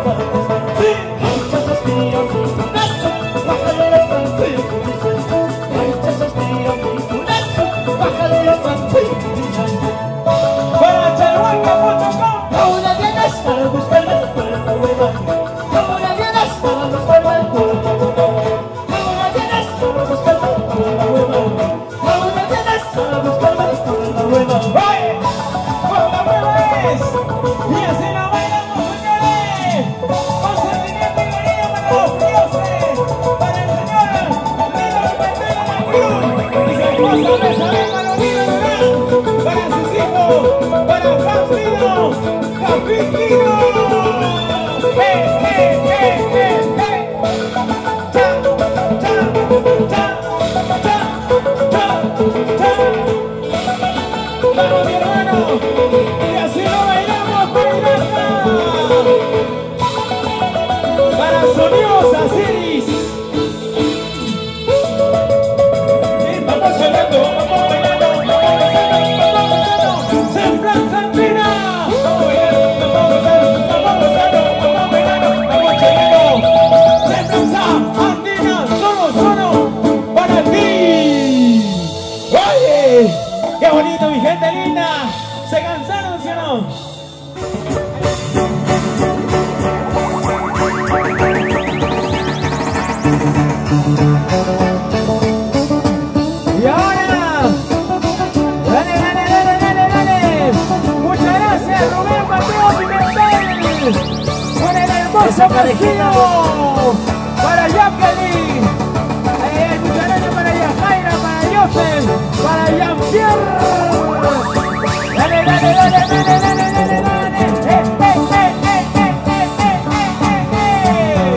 Castillo, para Jacqueline, eh, Cucharaño para Yajaira, para Joseph, para Jean-Pierre. Dale, dale, dale, dale, dale, dale, dale, eh, eh, eh, eh, eh, eh, eh, eh.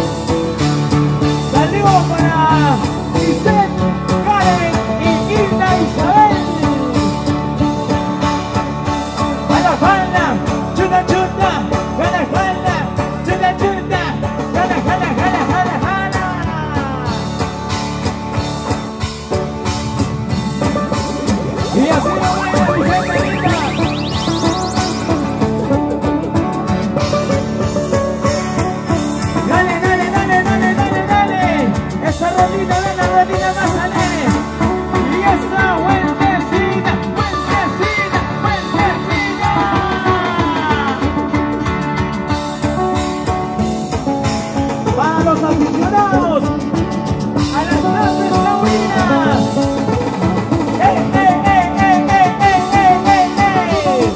Saludos para Giselle, Karen y Hilda Isabel. A la falda, chuta, chuta, gana, falda, chuta, chuta, gana, gana, gana, gana, gana. Y así lo baila mi gente linda. Dale, dale, dale, dale, dale, dale. Esa rodilla, ven la rodilla más alegre. Y esa vueltecita, vueltecita, vueltecita. Para los aficionados a las grandes taurinas. ¡Eh, eh, eh, eh, eh, eh, eh, eh,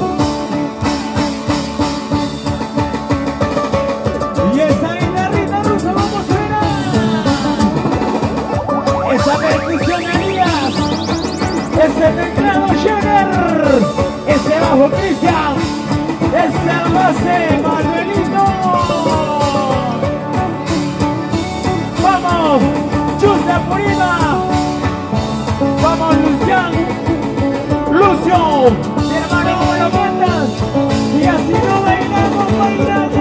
eh! Y esa guitarrita rusa vamos a ver. Esa percusión Elías, ese teclado Jenner, ese bajo Cristian, ese base Manuelito. Vamos, Chusta Purima. Vamos, Lucián, Lucio, mi hermano, lo mandas. Y así no bailamos, bailamos.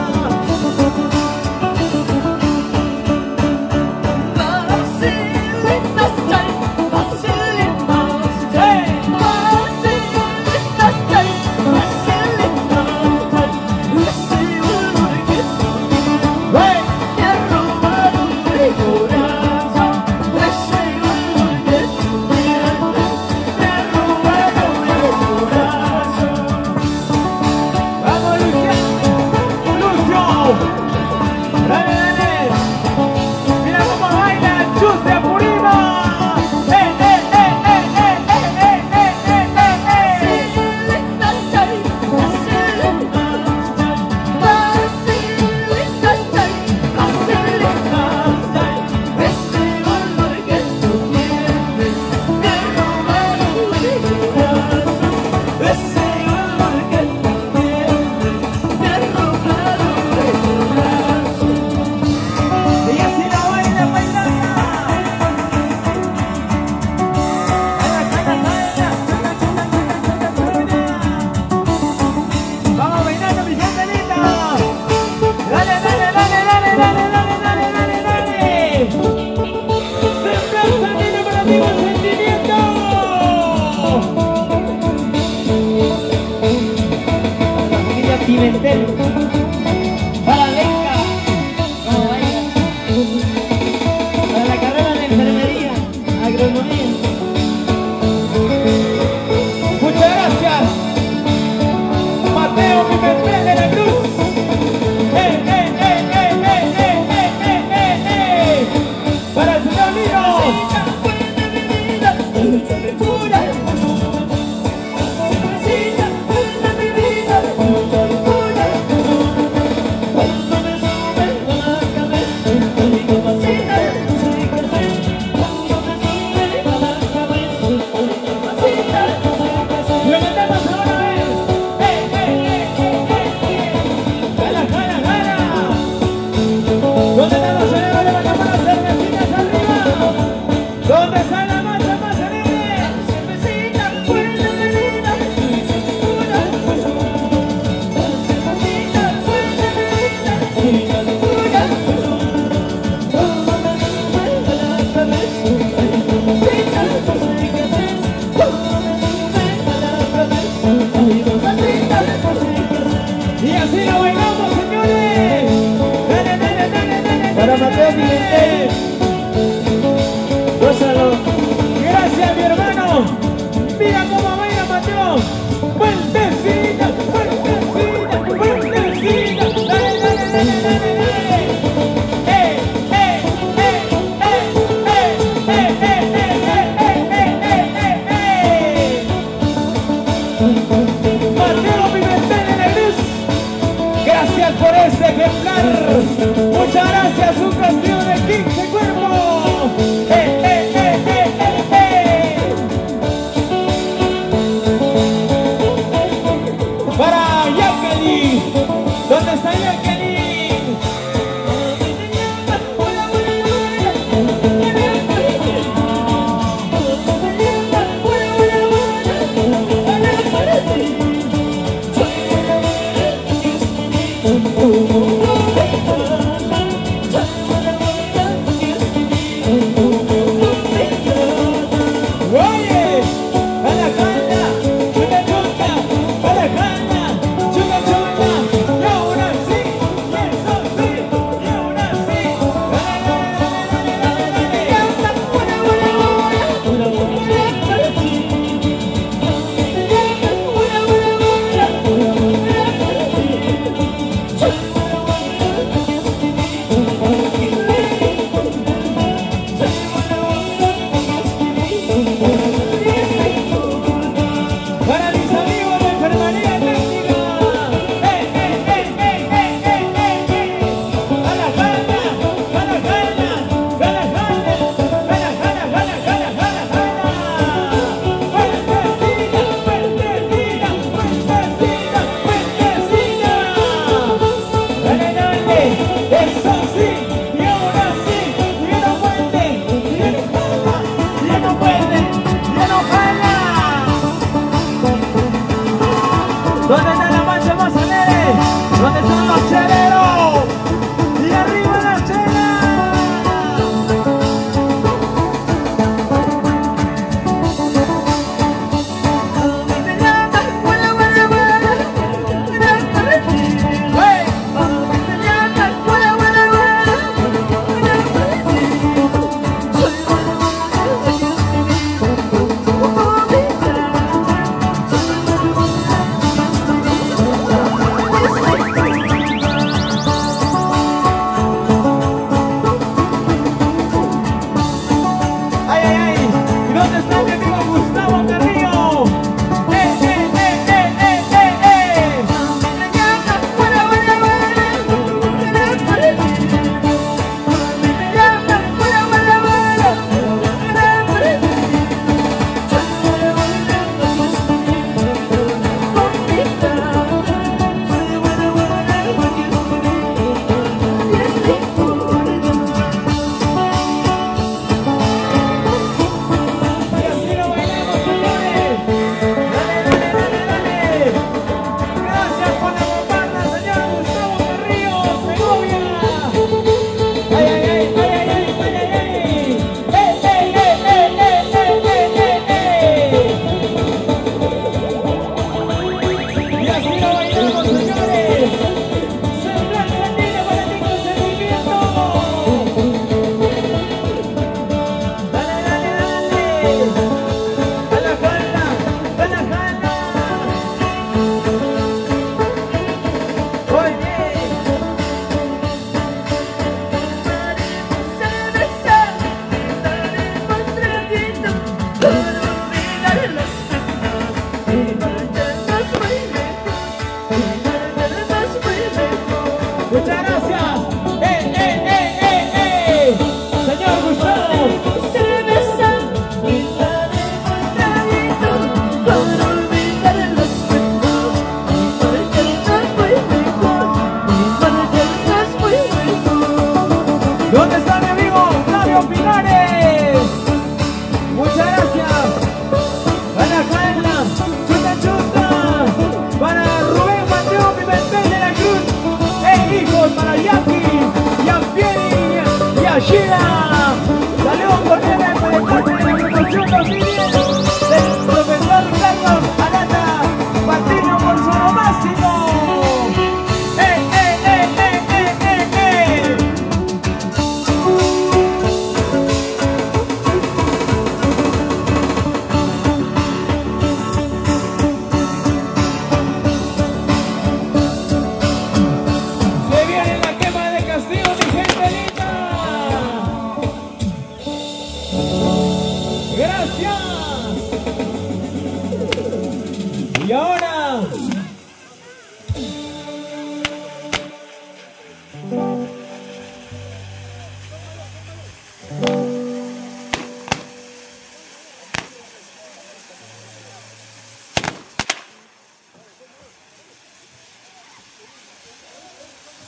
Para Lenca, como baila, para la carrera de enfermería, agronomía. Muchas gracias, Mateo Pimentel de la Cruz. Eh, eh, eh, eh, eh, eh, eh, eh, eh, eh. Para el señor Lino. ejemplar. Muchas gracias, un campeón de quince cuerpos. ¡Eh, eh, eh, eh, eh, eh! Para Jacqueline, ¿dónde está Jacqueline?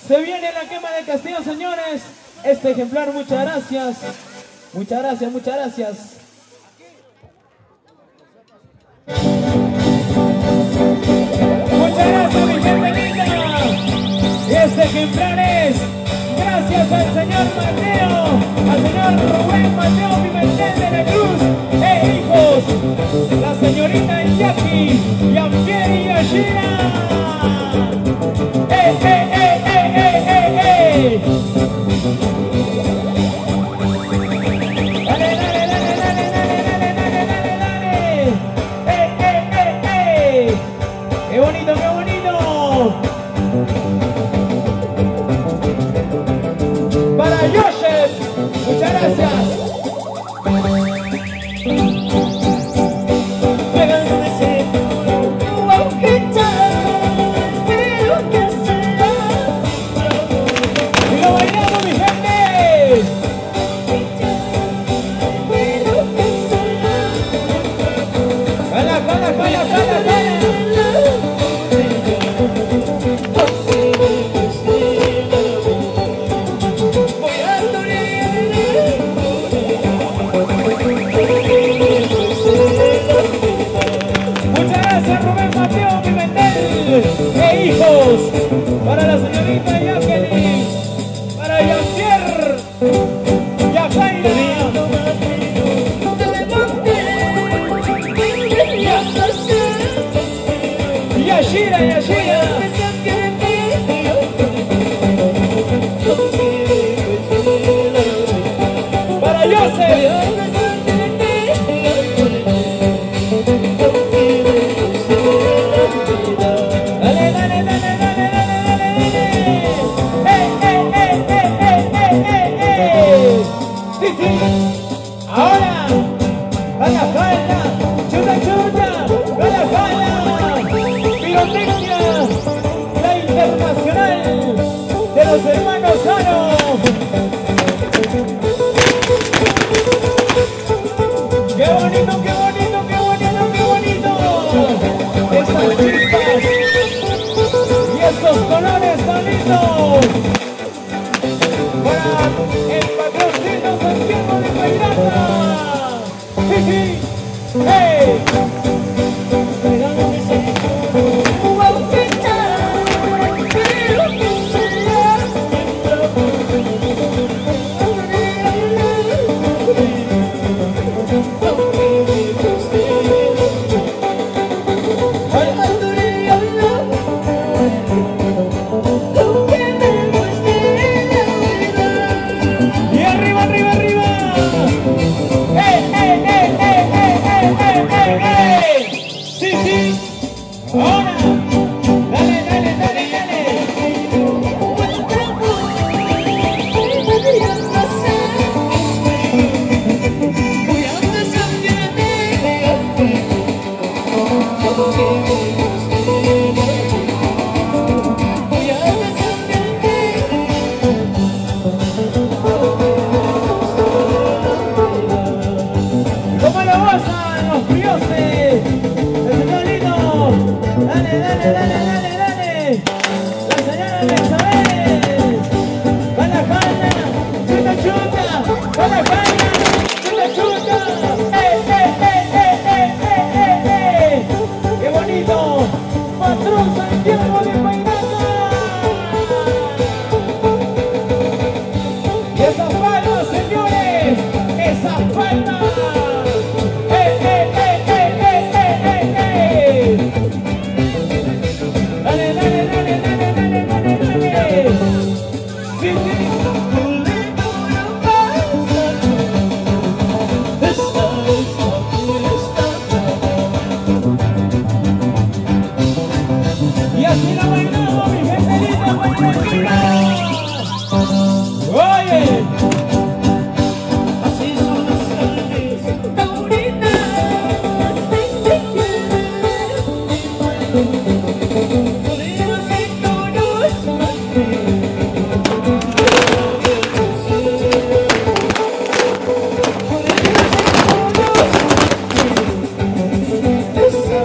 Se viene la quema de Castillo, señores. Este ejemplar, muchas gracias. Muchas gracias, muchas gracias. Muchas gracias, mi gente linda. Este ejemplar es gracias al señor Mateo, al señor Rubén Mateo Pimentel de la Cruz e hijos, la señorita Jackie, Jean-Pierre y Yoshira. ¡Eh, eh, eh, eh, eh, eh, eh! Dale, dale, dale, dale, dale, dale, dale, dale, dale. ¡Eh, eh, eh, eh! ¡Qué bonito, qué bonito! Para Joseph, muchas gracias. Y lo bailamos, mi gente. Jala, jala, jala, jala, jala. Rubén Mateo Pimentel e hijos, para la señorita Jacqueline, para Jean-Pierre, Yajaira, Yashira, Yashira, para Joseph. Ahora, jala, jala, chuta, chuta, jala, jala, pirotecnia, la internacional de los hermanos Sano. Qué bonito, qué bonito, qué bonito, qué bonito. Estas chispas y estos colores tan lindos. Para el patroncito Santiago de Pairata. Sí, sí. ¡Hey! Y arriba, arriba, arriba. ¡Eh, eh, eh, eh, eh, eh, eh, eh, eh! Sí, sí. Ahora. Dale, dale, dale, dale. ¿Cómo lo gozan los frioses? El señor Lino. Dale, dale, dale, dale, dale. La señora Elizabeth. Jala, jala. Chuta, chuta. Jala, jala. Chuta, chuta. Eh, eh, eh, eh, eh, eh, eh, eh. Qué bonito. Patrón Santiago de Pairata. Y esas palmas, señores. Esas palmas. Dale, dale, dale, dale, dale, dale, dale. Sí, sí. Y así la bailamos, mi gente linda, bailando. Oye. Así son las calles taurinas.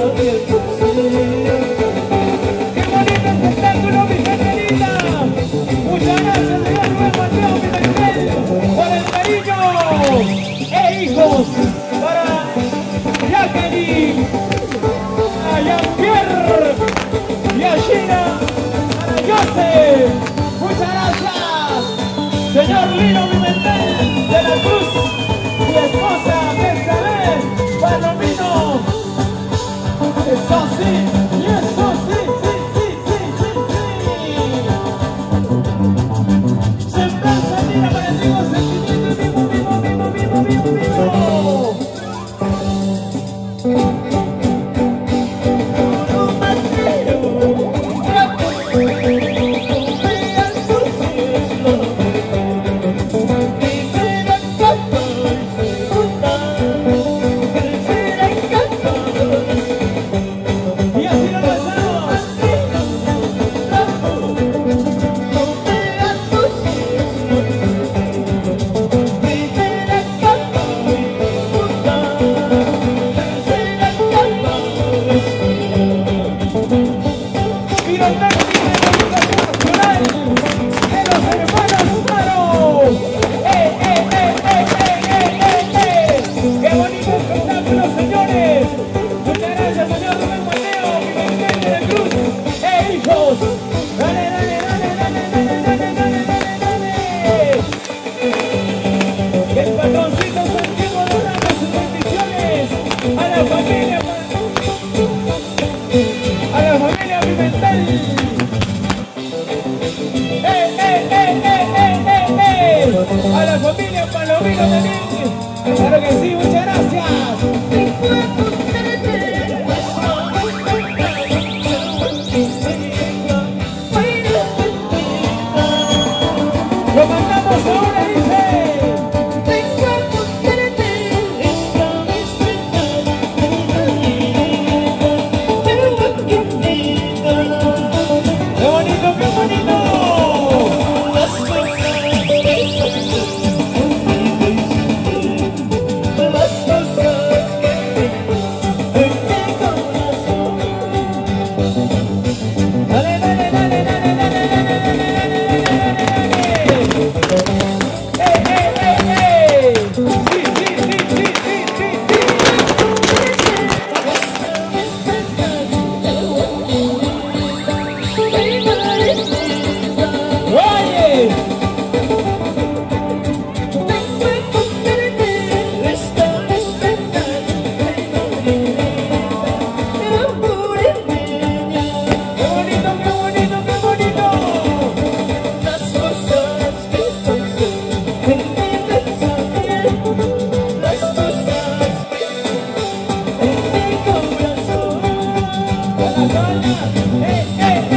Qué bonito espectáculo, mi gente linda. Palomino también. Claro que sí, muchas gracias. Lo mandamos ahora, dice. ¡Qué bonito, qué bonito! Hey, hey, hey.